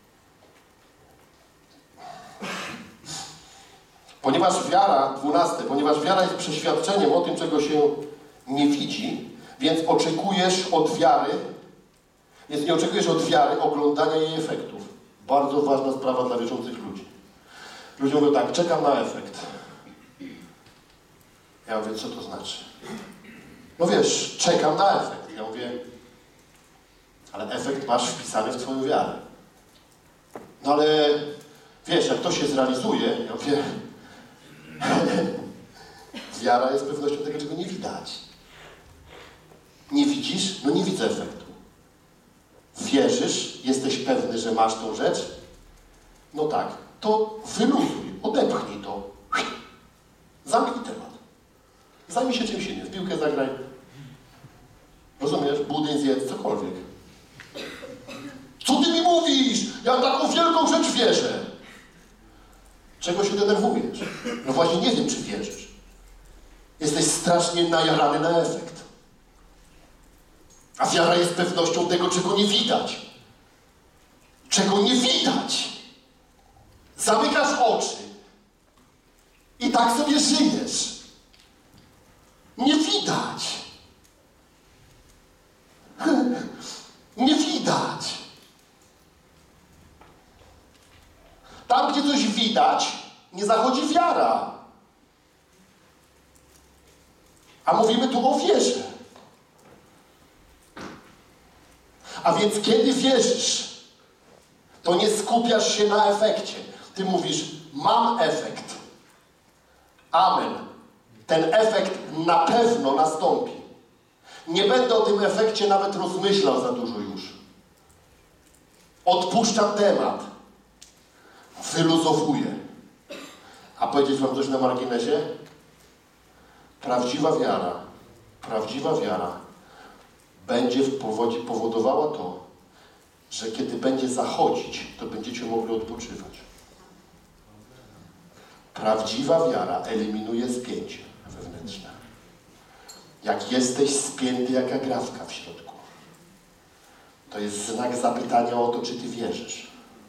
Ponieważ wiara, dwunaste, ponieważ wiara jest przeświadczeniem o tym, czego się nie widzi, więc oczekujesz od wiary, więc nie oczekujesz od wiary oglądania jej efektów. Bardzo ważna sprawa dla wierzących ludzi. Ludzie mówią tak, czekam na efekt. Ja mówię, co to znaczy? No wiesz, czekam na efekt. Ja mówię, ale efekt masz wpisany w twoją wiarę. No ale wiesz, jak to się zrealizuje, ja mówię, wiara jest pewnością tego, czego nie widać. Nie widzisz? No nie widzę efektu. Wierzysz? Jesteś pewny, że masz tą rzecz? No tak. To wyluzuj, odepchnij to. Zamknij temat. Zajmij się czymś innym. W piłkę zagraj. Rozumiesz? Budyń zjedz, cokolwiek. Co ty mi mówisz? Ja w taką wielką rzecz wierzę. Czego się denerwujesz? No właśnie nie wiem, czy wierzysz. Jesteś strasznie najarany na efekt. A wiara jest pewnością tego, czego nie widać. Czego nie widać. Zamykasz oczy i tak sobie żyjesz. Nie widać. Nie widać. Tam, gdzie coś widać, nie zachodzi wiara. A mówimy tu o wierze. A więc kiedy wierzysz, to nie skupiasz się na efekcie. Ty mówisz, mam efekt. Amen. Ten efekt na pewno nastąpi. Nie będę o tym efekcie nawet rozmyślał za dużo już. Odpuszczam temat. Wyluzowuję. A powiedzieć wam coś na marginesie? Prawdziwa wiara, prawdziwa wiara będzie w powodzi powodowała to, że kiedy będzie zachodzić, to będziecie mogli odpoczywać. Prawdziwa wiara eliminuje spięcie wewnętrzne. Jak jesteś spięty jak agrawka w środku, to jest znak zapytania o to, czy ty wierzysz.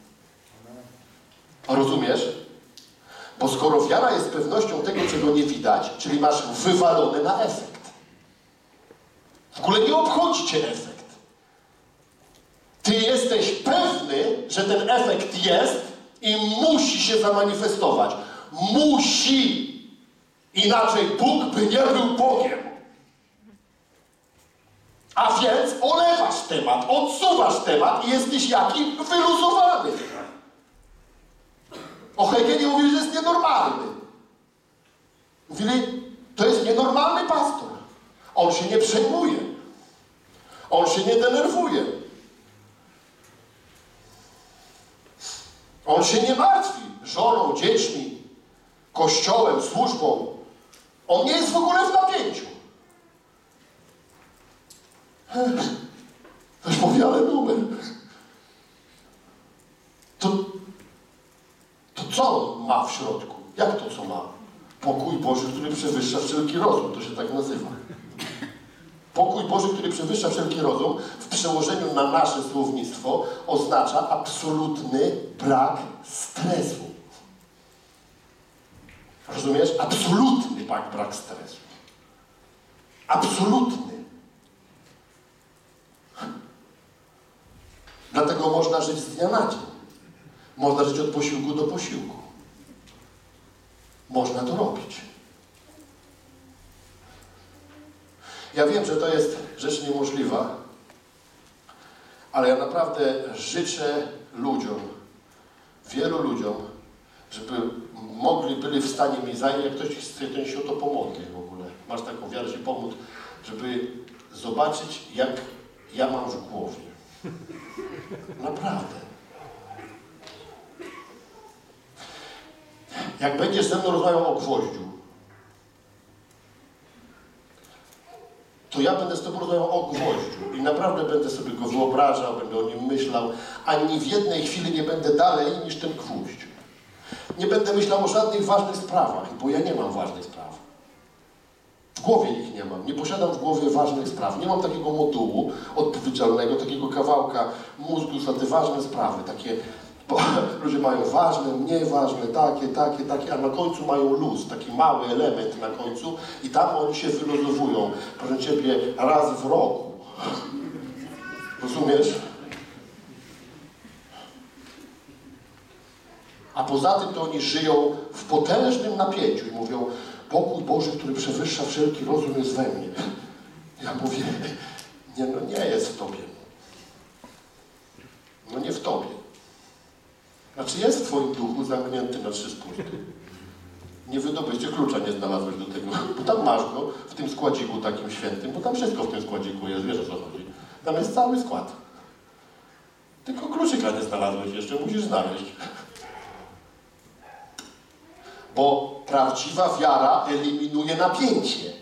Rozumiesz? Bo skoro wiara jest pewnością tego, czego nie widać, czyli masz wywalony na efekt. W ogóle nie obchodzi cię efekt. Ty jesteś pewny, że ten efekt jest i musi się zamanifestować. Musi! Inaczej Bóg by nie był Bogiem. A więc olewasz temat, odsuwasz temat i jesteś jaki? Wyluzowany. O Hegenie mówili, że jest nienormalny. Mówili, to jest nienormalny pastor. On się nie przejmuje. On się nie denerwuje. On się nie martwi żoną, dziećmi, kościołem, służbą. On nie jest w ogóle w napięciu. Ktoś mówi, ale numer. To, to co on ma w środku? Jak to co ma? Pokój Boży, który przewyższa wszelki rozum. To się tak nazywa. Pokój Boży, który przewyższa wszelki rozum, w przełożeniu na nasze słownictwo oznacza absolutny brak stresu. Rozumiesz? Absolutny brak, brak stresu. Absolutny. Dlatego można żyć z dnia na dzień. Można żyć od posiłku do posiłku. Można to robić. Ja wiem, że to jest rzecz niemożliwa, ale ja naprawdę życzę ludziom, wielu ludziom, żeby mogli, byli w stanie mi zająć, jak ktoś chce, to się o to pomodli w ogóle. Masz taką wiarę, się pomóc, żeby zobaczyć, jak ja mam w głowie. Naprawdę. Jak będziesz ze mną rozmawiał o gwoździu, to ja będę z tobą rozmawiał o gwoździu i naprawdę będę sobie go wyobrażał, będę o nim myślał, ani w jednej chwili nie będę dalej niż ten gwóźdź. Nie będę myślał o żadnych ważnych sprawach, bo ja nie mam ważnych spraw. W głowie ich nie mam. Nie posiadam w głowie ważnych spraw. Nie mam takiego modułu odpowiedzialnego, takiego kawałka mózgu za te ważne sprawy. Takie, bo ludzie mają ważne, mniej ważne, takie, takie, takie, a na końcu mają luz, taki mały element na końcu i tam oni się wyluzowują, proszę Ciebie, raz w roku. Rozumiesz? A poza tym to oni żyją w potężnym napięciu i mówią: pokój Boży, który przewyższa wszelki rozum, jest we mnie. Ja mówię: nie, no nie jest w Tobie. No nie w Tobie. Znaczy jest w Twoim duchu zamknięty na trzy spusty. Nie wydobyście klucza, nie znalazłeś do tego, bo tam masz go w tym składziku takim świętym, bo tam wszystko w tym składziku jest, wiesz o co chodzi. Tam jest cały skład. Tylko kluczyka nie znalazłeś jeszcze, musisz znaleźć. Bo prawdziwa wiara eliminuje napięcie.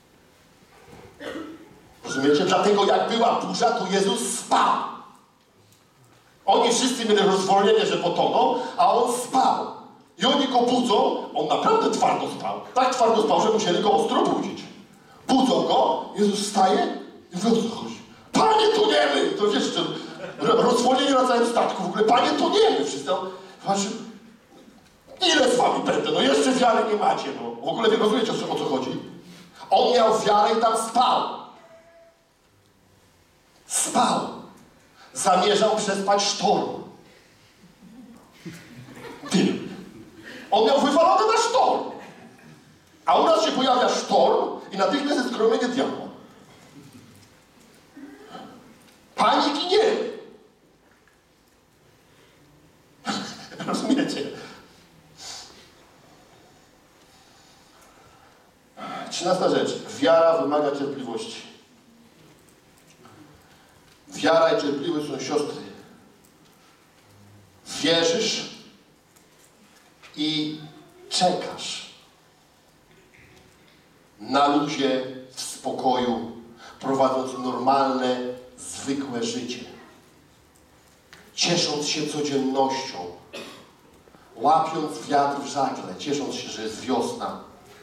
Rozumiecie? Dlatego jak była burza, to Jezus spał. Oni wszyscy mieli rozwolnienie, że potoną, a On spał. I oni go budzą, on naprawdę twardo spał. Tak twardo spał, że musieli go ostro budzić. Budzą go, Jezus wstaje i mówi: o co chodzi? Panie, toniemy! To wiesz, rozwolnienie na całym statku w ogóle. Panie, toniemy! Wszyscy, patrzcie, ile z wami będę? No jeszcze wiary nie macie. No. W ogóle wy rozumiecie, o co, o co chodzi? On miał wiarę i tam spał. Spał. Zamierzał przespać sztorm. Ty. On miał wywalone na sztorm. A u nas się pojawia sztorm i natychmiast jest gromienie diabła. Paniki nie. Rozumiecie? Trzynasta rzecz. Wiara wymaga cierpliwości. Wiara i cierpliwość są siostry. Wierzysz i czekasz na luzie, w spokoju, prowadząc normalne, zwykłe życie. Ciesząc się codziennością, łapiąc wiatr w żagle, ciesząc się, że jest wiosna.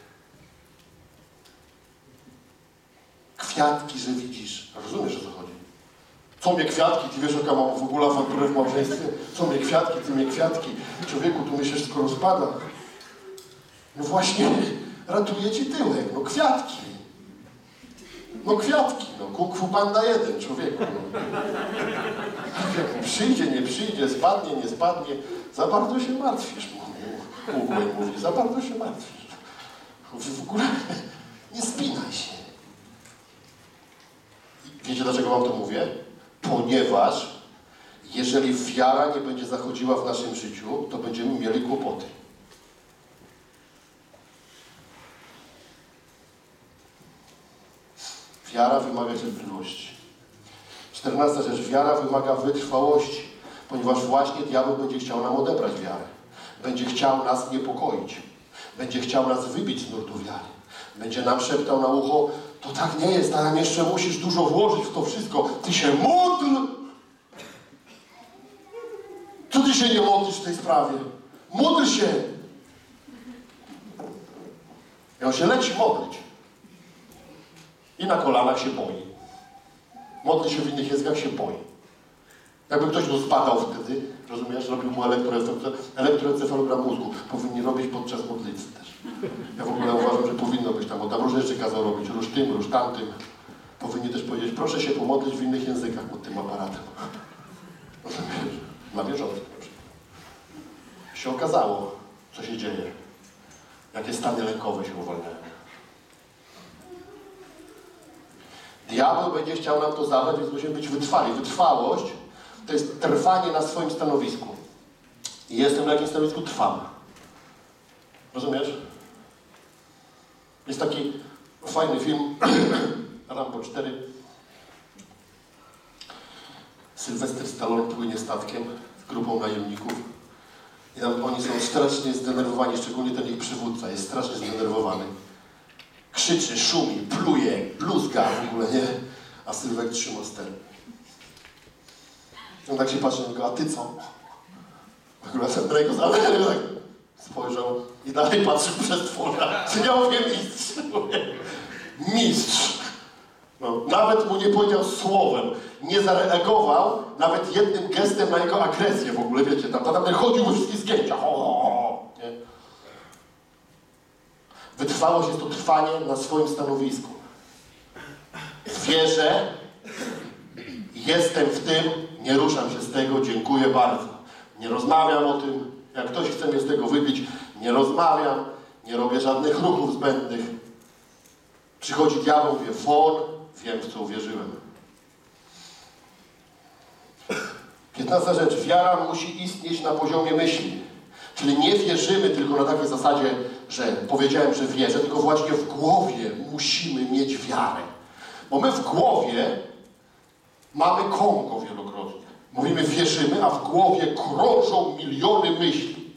Kwiatki, że widzisz. Rozumiesz, o co chodzi? Co mnie kwiatki? Ty wiesz, jaka mam w ogóle awanturę w małżeństwie? Co mnie kwiatki? Ty mnie kwiatki. Człowieku, tu mi się wszystko rozpada. No właśnie, ratuje ci tyłek. No kwiatki. No kwiatki. No kukwu panda jeden, człowieku. No. Przyjdzie, nie przyjdzie, spadnie, nie spadnie. Za bardzo się martwisz, mówi. Ugłej mówi, za bardzo się martwisz. Mówi, w ogóle nie spinaj się. Wiecie, dlaczego wam to mówię? Ponieważ jeżeli wiara nie będzie zachodziła w naszym życiu, to będziemy mieli kłopoty. Wiara wymaga cierpliwości. Czternasta rzecz. Wiara wymaga wytrwałości, ponieważ właśnie diabeł będzie chciał nam odebrać wiarę. Będzie chciał nas niepokoić. Będzie chciał nas wybić z nurtu wiary. Będzie nam szeptał na ucho: to tak nie jest, tam jeszcze musisz dużo włożyć w to wszystko. Ty się módl! Co ty się nie modlisz w tej sprawie? Módl się! I on się leci modlić. I na kolanach się boi. Modli się w innych językach, się boi. Jakby ktoś mu spadał wtedy, rozumiesz, robił mu elektroencefalogram mózgu. Powinni robić podczas modlitwy też. Ja w ogóle uważam, że powinno być tam, bo tam różne rzeczy kazał robić, róż tym, róż tamtym. Powinni też powiedzieć: proszę się pomodlić w innych językach pod tym aparatem. Rozumiesz? Na bieżąco. Się okazało, co się dzieje. Jakie stany lękowe się uwalniają. Diabeł będzie chciał nam to zabrać, więc musimy być wytrwali. Wytrwałość to jest trwanie na swoim stanowisku. I jestem na jakim stanowisku? Trwam. Rozumiesz? Jest taki fajny film Rambo cztery. Sylwester Stallone płynie statkiem z grupą najemników. I tam oni są strasznie zdenerwowani, szczególnie ten ich przywódca jest strasznie zdenerwowany. Krzyczy, szumi, pluje, bluzga w ogóle, nie? A Sylwek trzyma ster. On tak się patrzy na niego: a ty co? W ogóle ten ręko tak spojrzał i dalej patrzył przez tworza. Czy ja mówię mistrz? mistrz. No, nawet mu nie powiedział słowem, nie zareagował nawet jednym gestem na jego agresję w ogóle, wiecie, tam, tam chodził we wszystkich zdjęciach. O, o, o, nie? Wytrwałość jest to trwanie na swoim stanowisku. Wierzę, jestem w tym, nie ruszam się z tego, dziękuję bardzo. Nie rozmawiam o tym, jak ktoś chce mnie z tego wybić, nie rozmawiam, nie robię żadnych ruchów zbędnych. Przychodzi diabeł, mówię, won, wiem, w co uwierzyłem. Piętnasta rzecz. Wiara musi istnieć na poziomie myśli. Czyli nie wierzymy tylko na takiej zasadzie, że powiedziałem, że wierzę, tylko właśnie w głowie musimy mieć wiarę. Bo my w głowie mamy Kongo wielokrotnie. Mówimy wierzymy, a w głowie krążą miliony myśli.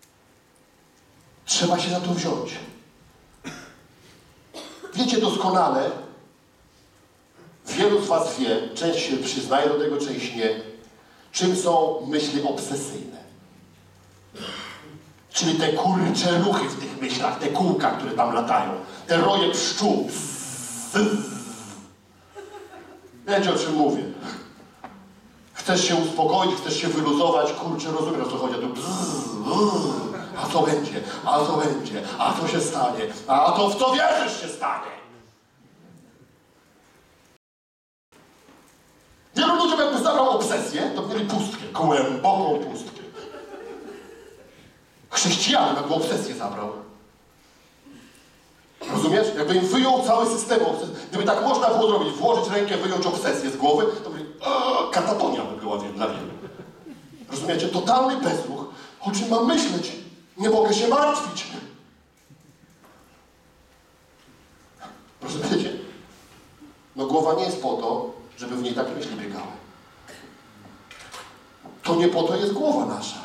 Trzeba się za to wziąć. Wiecie doskonale, wielu z was wie, część się przyznaje do tego, część nie, czym są myśli obsesyjne. Czyli te kurcze ruchy w tych myślach, te kółka, które tam latają, te roje pszczół. Wiecie, o czym mówię. Chcesz się uspokoić, chcesz się wyluzować, kurczę, rozumiem, o co chodzi, a tu a co będzie, a co będzie, a co się stanie, a to w co wierzysz się stanie. Wielu ludziom jakby zabrał obsesję, to mieli pustkę, głęboką pustkę. Chrześcijanin jakby obsesję zabrał. Rozumiesz? Jakby im wyjął cały system obsesji. Gdyby tak można było zrobić, włożyć rękę, wyjąć obsesję z głowy, to by katatonia by była dla wielu. Rozumiecie? Totalny bezruch. O czym mam myśleć? Nie mogę się martwić. Rozumiecie? No głowa nie jest po to, żeby w niej takie myśli biegały. To nie po to jest głowa nasza.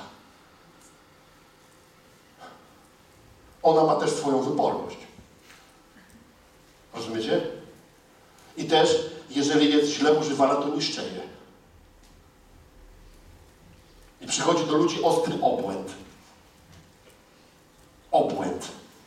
Ona ma też swoją wyporność. Rozumiecie? I też, jeżeli jest źle używana, to niszczeje. I przychodzi do ludzi ostry obłęd. Obłęd.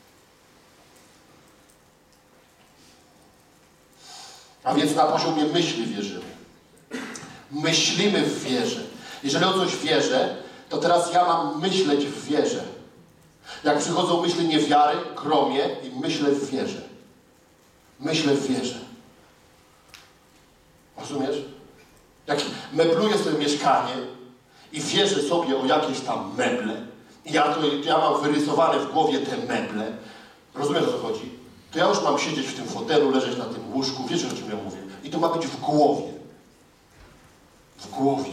A więc na poziomie myśli wierzymy. Myślimy w wierze. Jeżeli o coś wierzę, to teraz ja mam myśleć w wierze. Jak przychodzą myśli niewiary, gromię i myślę w wierze. Myślę w wierze. Rozumiesz? Jak mebluję sobie mieszkanie i wierzę sobie o jakieś tam meble i ja, to, ja mam wyrysowane w głowie te meble, rozumiesz, o co chodzi? To ja już mam siedzieć w tym fotelu, leżeć na tym łóżku, wiesz, o czym ja mówię? I to ma być w głowie. W głowie.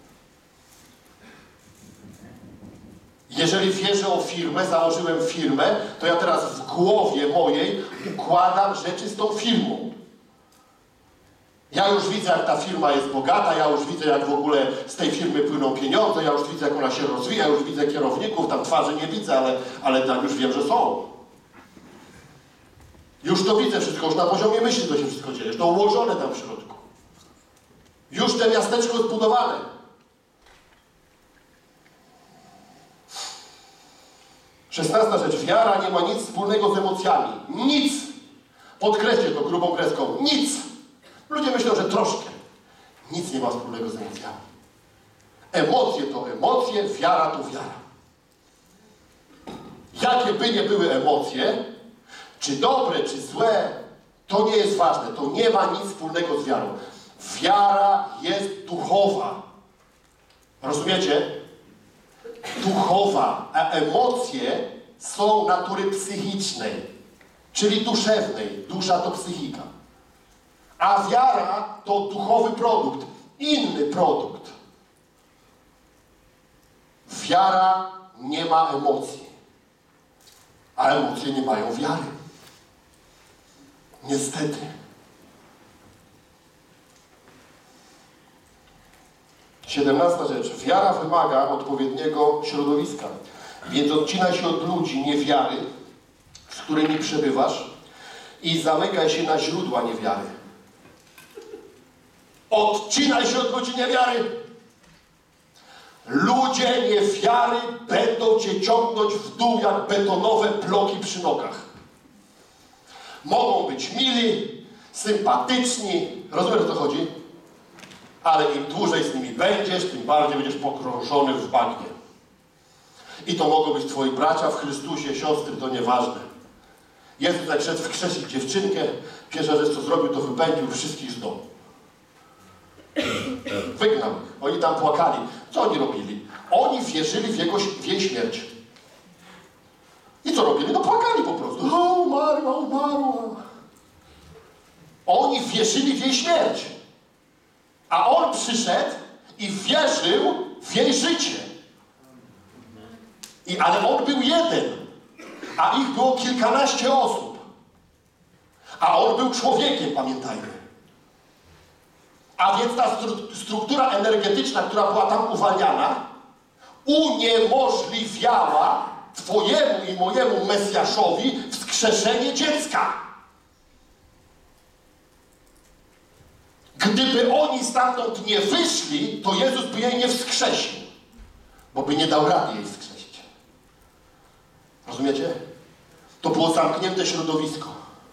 Jeżeli wierzę o firmę, założyłem firmę, to ja teraz w głowie mojej układam rzeczy z tą firmą. Ja już widzę, jak ta firma jest bogata, ja już widzę, jak w ogóle z tej firmy płyną pieniądze, ja już widzę, jak ona się rozwija, już widzę kierowników, tam twarzy nie widzę, ale, ale tam już wiem, że są. Już to widzę wszystko, już na poziomie myśli to się wszystko dzieje, już to ułożone tam w środku. Już te miasteczko zbudowane. Szesnasta rzecz. Wiara nie ma nic wspólnego z emocjami. Nic. Podkreślcie to grubą kreską. Nic. Ludzie myślą, że troszkę. Nic nie ma wspólnego z emocjami. Emocje to emocje, wiara to wiara. Jakie by nie były emocje, czy dobre, czy złe, to nie jest ważne. To nie ma nic wspólnego z wiarą. Wiara jest duchowa. Rozumiecie? Duchowa, a emocje są natury psychicznej, czyli duszewnej. Dusza to psychika. A wiara to duchowy produkt, inny produkt. Wiara nie ma emocji, a emocje nie mają wiary. Niestety. Siedemnasta rzecz. Wiara wymaga odpowiedniego środowiska. Więc odcinaj się od ludzi niewiary, z którymi przebywasz i zamykaj się na źródła niewiary. Odcinaj się od ludzi niewiary. Ludzie niewiary będą cię ciągnąć w dół jak betonowe bloki przy nogach. Mogą być mili, sympatyczni, rozumiesz, o co chodzi? Ale im dłużej z nimi będziesz, tym bardziej będziesz pogrążony w bagnie. I to mogą być twoi bracia w Chrystusie, siostry, to nieważne. Jezus jak szedł wskrzesić dziewczynkę, pierwsza rzecz co zrobił, to wypędził wszystkich z domu. Wygnał ich. Oni tam płakali. Co oni robili? Oni wierzyli w, jego, w jej śmierć. I co robili? No płakali po prostu. O, umarła, umarła. Oni wierzyli w jej śmierć. A on przyszedł i wierzył w jej życie. I, ale on był jeden, a ich było kilkanaście osób. A on był człowiekiem, pamiętajmy. A więc ta stru struktura energetyczna, która była tam uwalniana, uniemożliwiała twojemu i mojemu Mesjaszowi wskrzeszenie dziecka. Gdyby oni stamtąd nie wyszli, to Jezus by jej nie wskrzesił, bo by nie dał rady jej wskrzesić. Rozumiecie? To było zamknięte środowisko.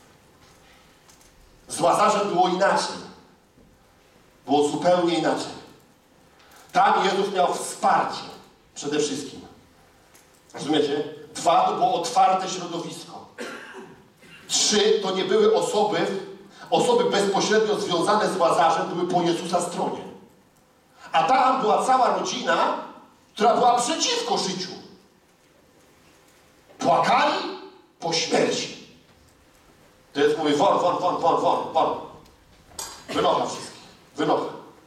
Z Łazarzem było inaczej. Było zupełnie inaczej. Tam Jezus miał wsparcie przede wszystkim. Rozumiecie? Dwa, to było otwarte środowisko. Trzy, to nie były osoby, osoby bezpośrednio związane z Łazarzem, to były po Jezusa stronie. A tam była cała rodzina, która była przeciwko życiu. Płakali po śmierci. To jest, mówi, won, won, won, won, won, won. Wynocha wszystkich. Wynocha.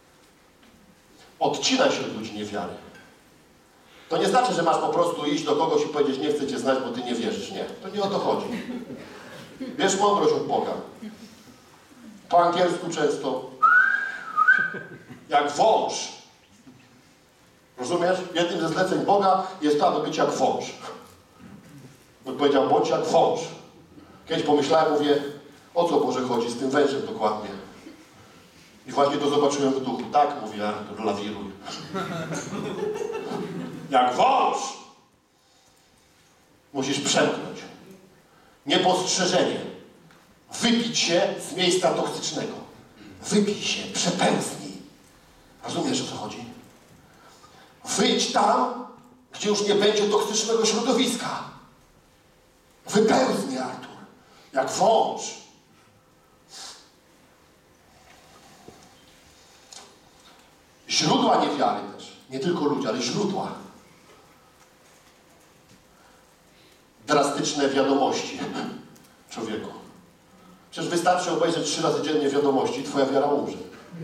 Odcina się od ludzi niewiary. To nie znaczy, że masz po prostu iść do kogoś i powiedzieć, nie chcę cię znać, bo ty nie wierzysz. Nie. To nie o to chodzi. Bierz mądrość od Boga. Po angielsku często jak wąż. Rozumiesz? Jednym ze zleceń Boga jest to, aby być jak wąż. Bóg powiedział, bądź jak wąż. Kiedyś pomyślałem, mówię, o co Boże chodzi z tym wężem dokładnie. I właśnie to zobaczyłem w duchu. Tak, mówię, Artur, lawiruj. Jak wąż. Musisz przemknąć. Niepostrzeżenie. Wypić się z miejsca toksycznego. Wypij się, przepęsnij. Rozumiesz, o co chodzi? Wyjdź tam, gdzie już nie będzie toksycznego środowiska. Wypełznij, Artur. Jak wąż. Źródła niewiary też. Nie tylko ludzie, ale źródła. Drastyczne wiadomości człowieku. Przecież wystarczy obejrzeć trzy razy dziennie wiadomości i twoja wiara umrze.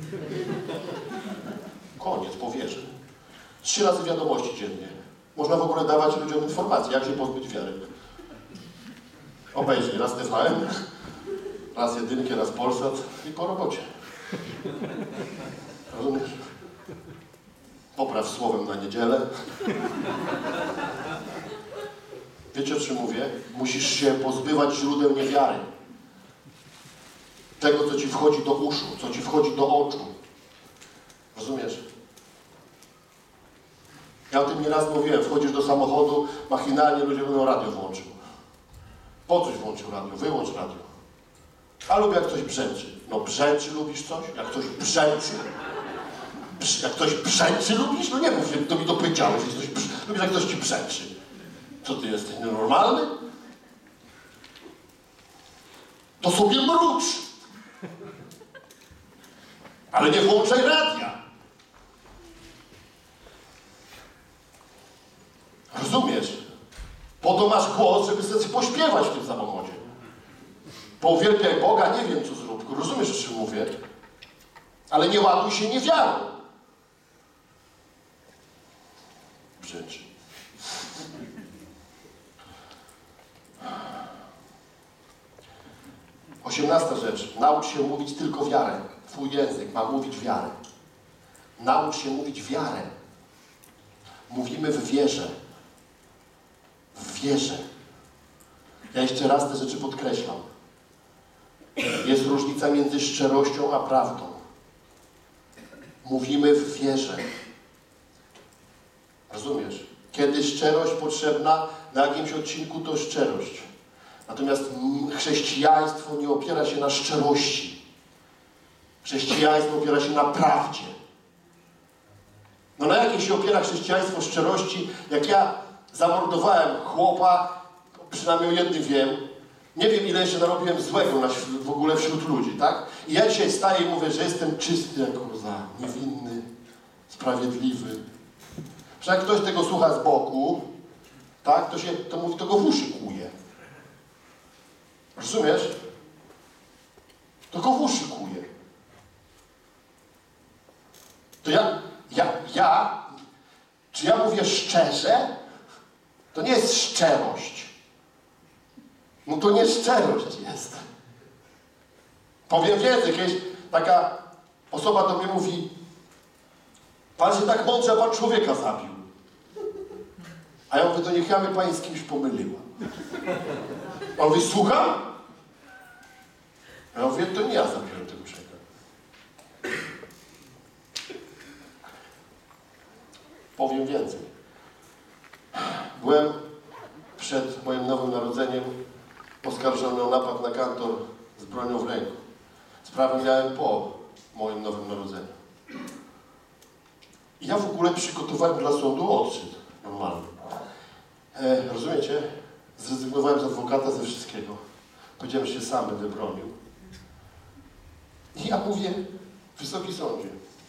Koniec, powierzy. Trzy razy wiadomości dziennie. Można w ogóle dawać ludziom informacje, jak się pozbyć wiary. Obejrzyj raz T V N, raz Jedynkę, raz Polsat i po robocie. Rozumiesz? Popraw słowem na niedzielę. Wiecie, o czym mówię? Musisz się pozbywać źródeł niewiary. Tego, co ci wchodzi do uszu, co ci wchodzi do oczu. Rozumiesz? Ja o tym nieraz mówiłem. Wchodzisz do samochodu, machinalnie ludzie będą radio włączył. Po coś włączył radio? Wyłącz radio. A lubię, jak ktoś brzęczy. No brzęczy lubisz coś? Jak ktoś brzęczy? Brz, jak ktoś brzęczy lubisz? No nie mów, że to mi to powiedziałeś. Że ktoś brz... Lubisz, jak ktoś ci brzęczy. Co ty jesteś, nienormalny? To sobie mrucz. Ale nie włączaj radia. Rozumiesz? Po to masz głos, żeby sobie pośpiewać w tym samochodzie. Pouwielbiaj Boga, nie wiem co zrób. Rozumiesz, o czym mówię? Ale nie ładuj się niewiarą. Brzęczy. Osiemnasta rzecz. Naucz się mówić tylko wiarę. Twój język ma mówić wiarę. Naucz się mówić wiarę. Mówimy w wierze. W wierze. Ja jeszcze raz te rzeczy podkreślam. Jest różnica między szczerością a prawdą. Mówimy w wierze. Rozumiesz? Kiedy szczerość potrzebna, na jakimś odcinku to szczerość. Natomiast chrześcijaństwo nie opiera się na szczerości. Chrześcijaństwo opiera się na prawdzie. No na jakiej się opiera chrześcijaństwo szczerości? Jak ja zamordowałem chłopa, przynajmniej o jednym wiem, nie wiem ile jeszcze narobiłem złego na, w ogóle wśród ludzi, tak? I ja dzisiaj staję i mówię, że jestem czysty jak łza, niewinny, sprawiedliwy. Że jak ktoś tego słucha z boku, tak, to się, to mówi, to go w uszy kłuje. Rozumiesz? To go w uszy kłuje. To ja, ja, ja, czy ja mówię szczerze? To nie jest szczerość. No to nie szczerość jest. Powiem więcej, kiedyś taka osoba do mnie mówi, pan się tak mądrze, pan człowieka zabił. A ja mówię, to niech ja mnie pani z kimś pomyliła. A on mówi, słucham? A ja mówię, to nie ja zabiłem tego człowieka. Powiem więcej. Byłem przed moim nowym narodzeniem oskarżony o napad na kantor z bronią w ręku. Sprawę miałem po moim nowym narodzeniu. I ja w ogóle przygotowałem dla sądu odczyt normalny. E, rozumiecie? Zrezygnowałem z adwokata, ze wszystkiego. Powiedziałem, że się sam będę bronił. I ja mówię, Wysoki Sądzie,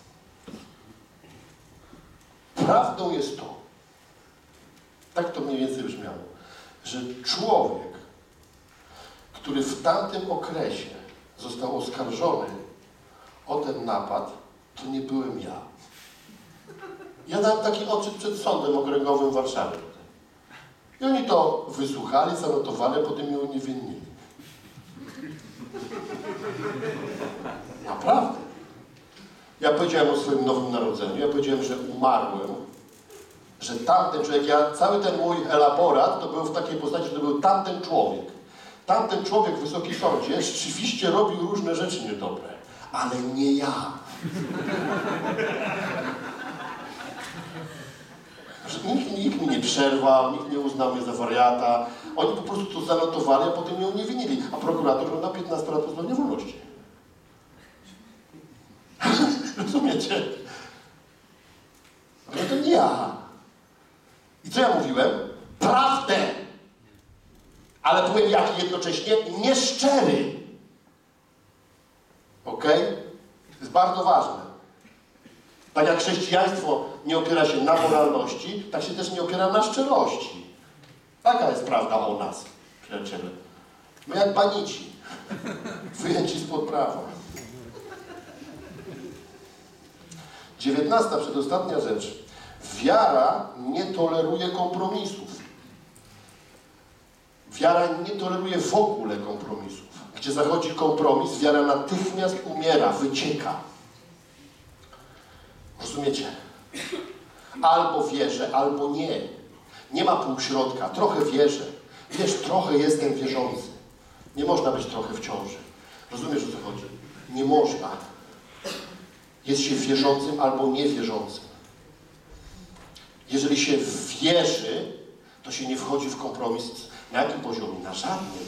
prawdą jest to, tak to mniej więcej brzmiało, że człowiek, który w tamtym okresie został oskarżony o ten napad, to nie byłem ja. Ja dałem taki odczyt przed Sądem Okręgowym w Warszawie. I oni to wysłuchali, zanotowali, a potem mnie uniewinili. Naprawdę. Ja powiedziałem o swoim nowym narodzeniu, ja powiedziałem, że umarłem, że tamten człowiek, ja, cały ten mój elaborat to był w takiej postaci, że to był tamten człowiek. Tamten człowiek w Wysokim Sądzie rzeczywiście robił różne rzeczy niedobre, ale nie ja. Nikt, nikt mi nie przerwał, nikt nie uznał mnie za wariata. Oni po prostu to zanotowali, a potem mnie uniewinili. A prokurator na piętnaście lat pozbawienia wolności. Rozumiecie? Ale to nie ja. I co ja mówiłem? Prawdę! Ale byłem jak jednocześnie nieszczery. Okej? Okay? To jest bardzo ważne. Tak jak chrześcijaństwo nie opiera się na moralności, tak się też nie opiera na szczerości. Taka jest prawda o nas, przyjaciele. My jak banici, wyjęci spod prawa. Dziewiętnasta, przedostatnia rzecz. Wiara nie toleruje kompromisów. Wiara nie toleruje w ogóle kompromisów. Gdzie zachodzi kompromis, wiara natychmiast umiera, wycieka. Rozumiecie? Albo wierzę, albo nie. Nie ma półśrodka. Trochę wierzę. Wiesz, trochę jestem wierzący. Nie można być trochę w ciąży. Rozumiesz, o co chodzi? Nie można. Jest się wierzącym albo niewierzącym. Jeżeli się wierzy, to się nie wchodzi w kompromis. Na jakim poziomie? Na żadnym.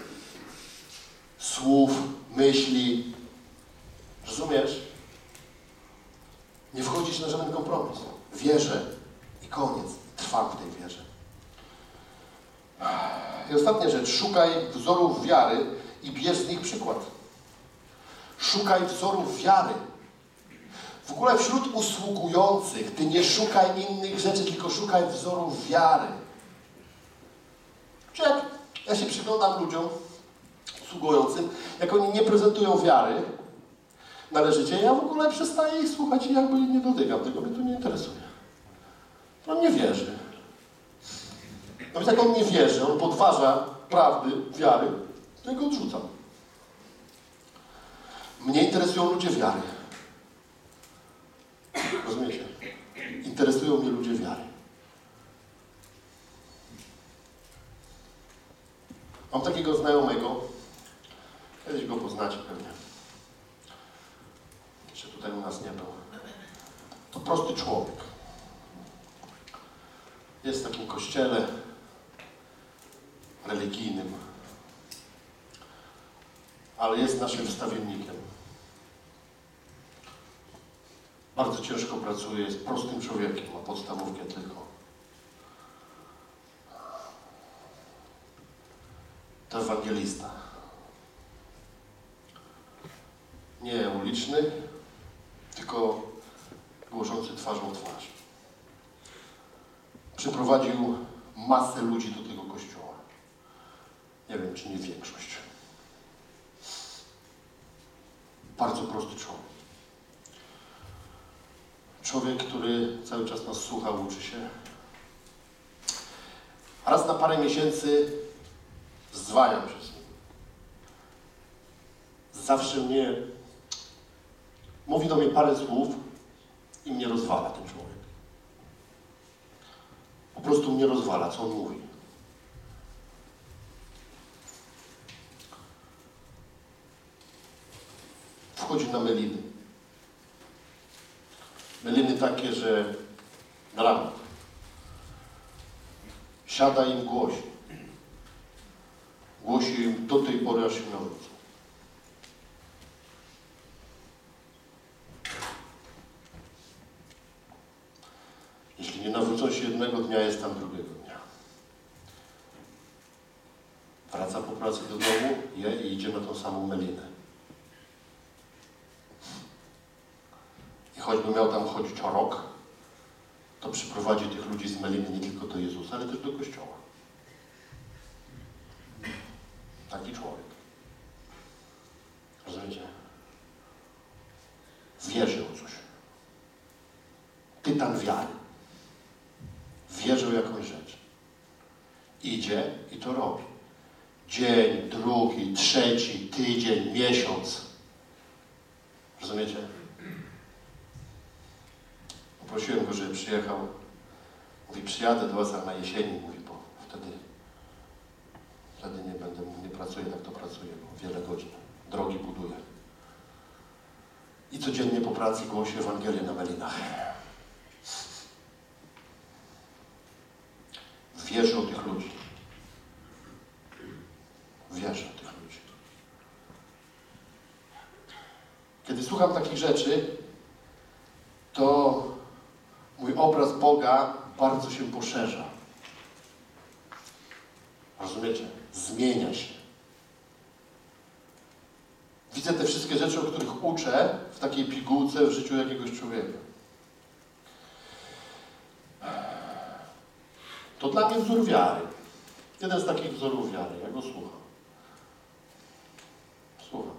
Słów, myśli. Rozumiesz? Nie wchodzisz na żaden kompromis. Wierzę i koniec. Trwam w tej wierze. I ostatnia rzecz. Szukaj wzorów wiary i bierz z nich przykład. Szukaj wzorów wiary. W ogóle wśród usługujących ty nie szukaj innych rzeczy, tylko szukaj wzorów wiary. Czy jak ja się przyglądam ludziom usługującym, jak oni nie prezentują wiary należycie, ja w ogóle przestaję ich słuchać i jakby nie dotykam tego, mnie to nie interesuje. On nie wierzy. No więc jak on nie wierzy, on podważa prawdy, wiary, to ja go odrzucam. Mnie interesują ludzie wiary. Rozumiecie? Interesują mnie ludzie wiary. Mam takiego znajomego, kiedyś go poznacie pewnie. Jeszcze tutaj u nas nie był. To prosty człowiek. Jest w takim kościele religijnym ale jest naszym wstawiennikiem. Bardzo ciężko pracuje, jest prostym człowiekiem, ma podstawówkę tylko. To ewangelista. Nie uliczny, tylko głoszący twarzą w twarz. Przyprowadził masę ludzi do tego kościoła. Nie wiem, czy nie większość. Bardzo prosty człowiek. Człowiek, który cały czas nas słucha, uczy się. A raz na parę miesięcy zwajam się z nim. Zawsze mnie mówi do mnie parę słów i mnie rozwala ten człowiek. Po prostu mnie rozwala, co on mówi. Wchodzi na meliny. Meliny takie, że dramat. Siada im głosi. Głosi im do tej pory, aż się nawrócą. Jeśli nie nawrócą się jednego dnia, jest tam drugiego dnia. Wraca po pracy do domu, je i idzie na tą samą melinę. I choćby miał tam chodzić o rok, to przyprowadzi tych ludzi z meliny nie tylko do Jezusa, ale też do Kościoła. Taki człowiek. Rozumiecie? Wierzy w coś. Tytan wiary. Wierzy w jakąś rzecz. Idzie i to robi. Dzień, drugi, trzeci, tydzień, miesiąc. Rozumiecie? Poprosiłem go, żeby przyjechał. Mówi, przyjadę do was na jesieni. Mówi, bo wtedy, wtedy nie będę, nie pracuję tak to pracuję, bo wiele godzin. Drogi buduję. I codziennie po pracy głosi Ewangelię na melinach. Wierzę o tych ludzi. Wierzę o tych ludzi. Kiedy słucham takich rzeczy, to mój obraz Boga bardzo się poszerza. Rozumiecie? Zmienia się. Widzę te wszystkie rzeczy, o których uczę w takiej pigułce w życiu jakiegoś człowieka. To dla mnie wzór wiary. Jeden z takich wzorów wiary. Ja go słucham. Słucham.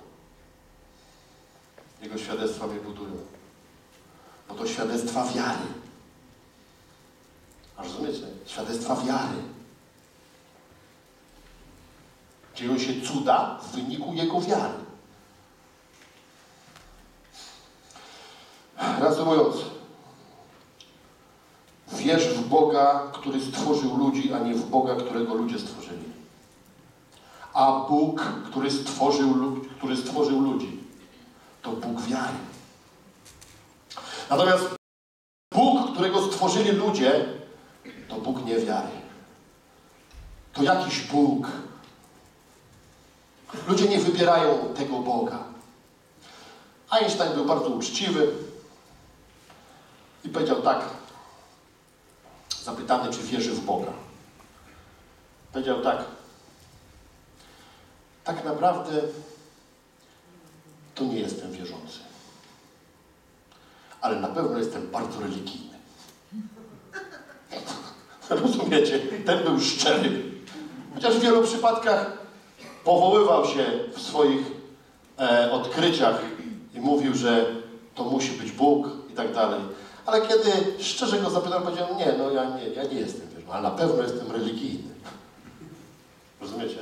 Jego świadectwa mnie budują. Bo to świadectwa wiary. A rozumiecie? Świadectwa wiary. Dzieją się cuda w wyniku jego wiary. Reasumując, wierz w Boga, który stworzył ludzi, a nie w Boga, którego ludzie stworzyli. A Bóg, który stworzył, który stworzył ludzi, to Bóg wiary. Natomiast Bóg, którego stworzyli ludzie, to Bóg niewiary. To jakiś Bóg. Ludzie nie wybierają tego Boga. Einstein był bardzo uczciwy i powiedział tak, zapytany, czy wierzy w Boga. Powiedział tak, tak naprawdę to nie jestem wierzący. Ale na pewno jestem bardzo religijny. Rozumiecie? Ten był szczery. Chociaż w wielu przypadkach powoływał się w swoich e, odkryciach i mówił, że to musi być Bóg i tak dalej. Ale kiedy szczerze go zapytałem, powiedział, nie, no ja nie, ja nie jestem wierzący, ale na pewno jestem religijny. Rozumiecie?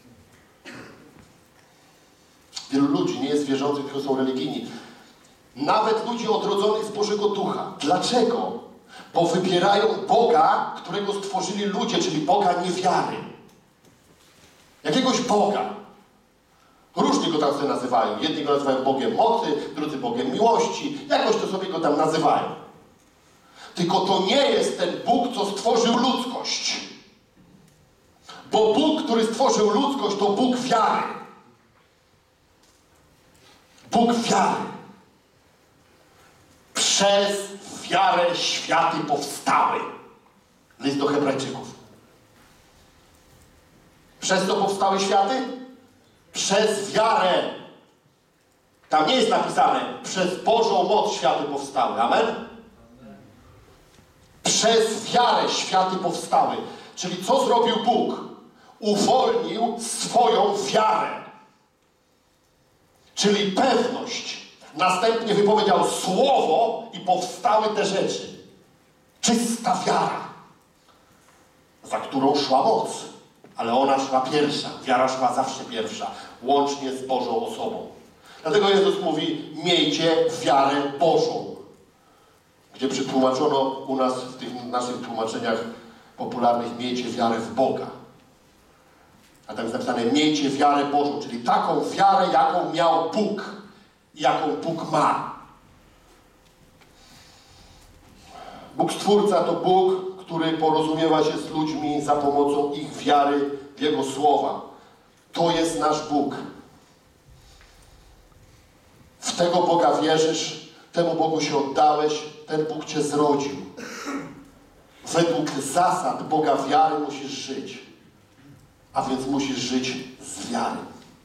Wielu ludzi nie jest wierzących, tylko są religijni. Nawet ludzi odrodzonych z Bożego Ducha. Dlaczego? Bo wybierają Boga, którego stworzyli ludzie, czyli Boga niewiary. Jakiegoś Boga. Różnie go tam sobie nazywają. Jedni go nazywają Bogiem mocy, drudzy Bogiem miłości. Jakoś to sobie go tam nazywają. Tylko to nie jest ten Bóg, co stworzył ludzkość. Bo Bóg, który stworzył ludzkość, to Bóg wiary. Bóg wiary. Przez wiarę światy powstały. List do Hebrajczyków. Przez co powstały światy? Przez wiarę. Tam nie jest napisane, przez Bożą moc światy powstały. Amen? Przez wiarę światy powstały. Czyli co zrobił Bóg? Uwolnił swoją wiarę. Czyli pewność. Następnie wypowiedział słowo i powstały te rzeczy. Czysta wiara, za którą szła moc. Ale ona szła pierwsza. Wiara szła zawsze pierwsza. Łącznie z Bożą osobą. Dlatego Jezus mówi, miejcie wiarę Bożą. Gdzie przetłumaczono u nas w tych naszych tłumaczeniach popularnych, miejcie wiarę w Boga. A tam jest napisane, miejcie wiarę Bożą, czyli taką wiarę, jaką miał Bóg i jaką Bóg ma. Bóg Stwórca to Bóg, który porozumiewa się z ludźmi za pomocą ich wiary w Jego słowa. To jest nasz Bóg. W tego Boga wierzysz, temu Bogu się oddałeś, ten Bóg cię zrodził. Według zasad Boga wiary musisz żyć. A więc musisz żyć z wiary.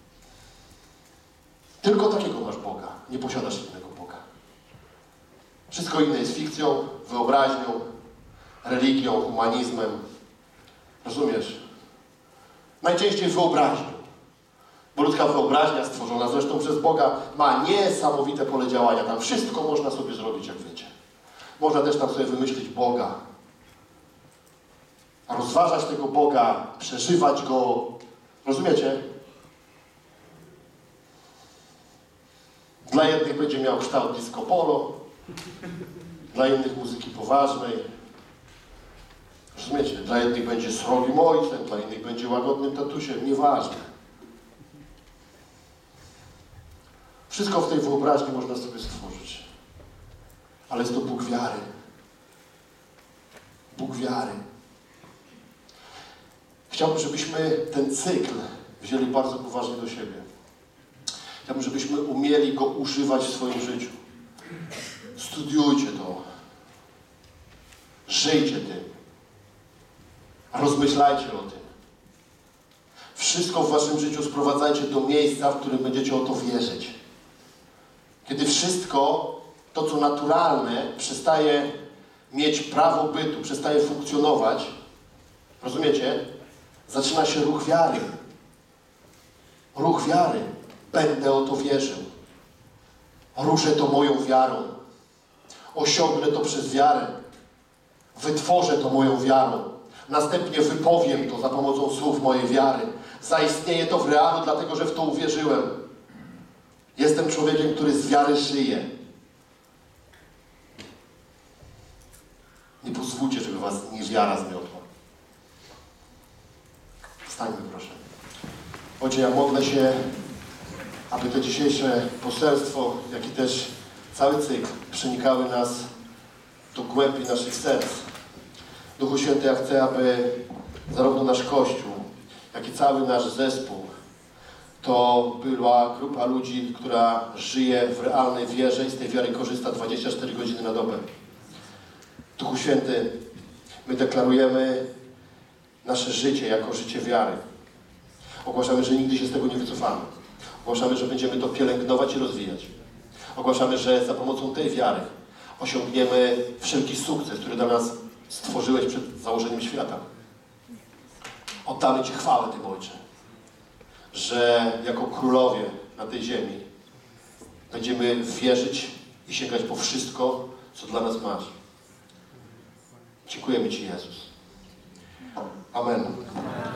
Tylko takiego masz Boga. Nie posiadasz innego Boga. Wszystko inne jest fikcją, wyobraźnią, religią, humanizmem. Rozumiesz? Najczęściej wyobraźnią. Bo ludzka wyobraźnia, stworzona zresztą przez Boga, ma niesamowite pole działania. Tam wszystko można sobie zrobić, jak wiecie. Można też tam sobie wymyślić Boga. A rozważać tego Boga, przeżywać Go. Rozumiecie? Dla jednych będzie miał kształt disco polo, dla innych muzyki poważnej. Rozumiecie? Dla jednych będzie srogim ojcem, dla innych będzie łagodnym tatusiem. Nieważne. Wszystko w tej wyobraźni można sobie stworzyć. Ale jest to Bóg wiary. Bóg wiary. Chciałbym, żebyśmy ten cykl wzięli bardzo poważnie do siebie. Chciałbym, żebyśmy umieli go używać w swoim życiu. Studiujcie to. Żyjcie tym. Rozmyślajcie o tym. Wszystko w waszym życiu sprowadzajcie do miejsca, w którym będziecie o to wierzyć. Kiedy wszystko, to co naturalne, przestaje mieć prawo bytu, przestaje funkcjonować, rozumiecie? Zaczyna się ruch wiary. Ruch wiary. Będę o to wierzył. Ruszę to moją wiarą. Osiągnę to przez wiarę. Wytworzę to moją wiarą. Następnie wypowiem to za pomocą słów mojej wiary. Zaistnieje to w realu, dlatego że w to uwierzyłem. Jestem człowiekiem, który z wiary żyje. Nie pozwólcie, żeby was niewiara zmiotła. Wstańmy, proszę. Ojcze, ja modlę się, aby to dzisiejsze poselstwo, jak i też cały cykl przenikały nas do głębi naszych serc. Duchu Święty, ja chcę, aby zarówno nasz Kościół, jak i cały nasz zespół to była grupa ludzi, która żyje w realnej wierze i z tej wiary korzysta dwadzieścia cztery godziny na dobę. Duchu Święty, my deklarujemy nasze życie jako życie wiary. Ogłaszamy, że nigdy się z tego nie wycofamy. Ogłaszamy, że będziemy to pielęgnować i rozwijać. Ogłaszamy, że za pomocą tej wiary osiągniemy wszelki sukces, który dla nas stworzyłeś przed założeniem świata. Oddamy Ci chwałę, Ty, Ojcze, że jako królowie na tej ziemi będziemy wierzyć i sięgać po wszystko, co dla nas masz. Dziękujemy Ci, Jezus. Amen.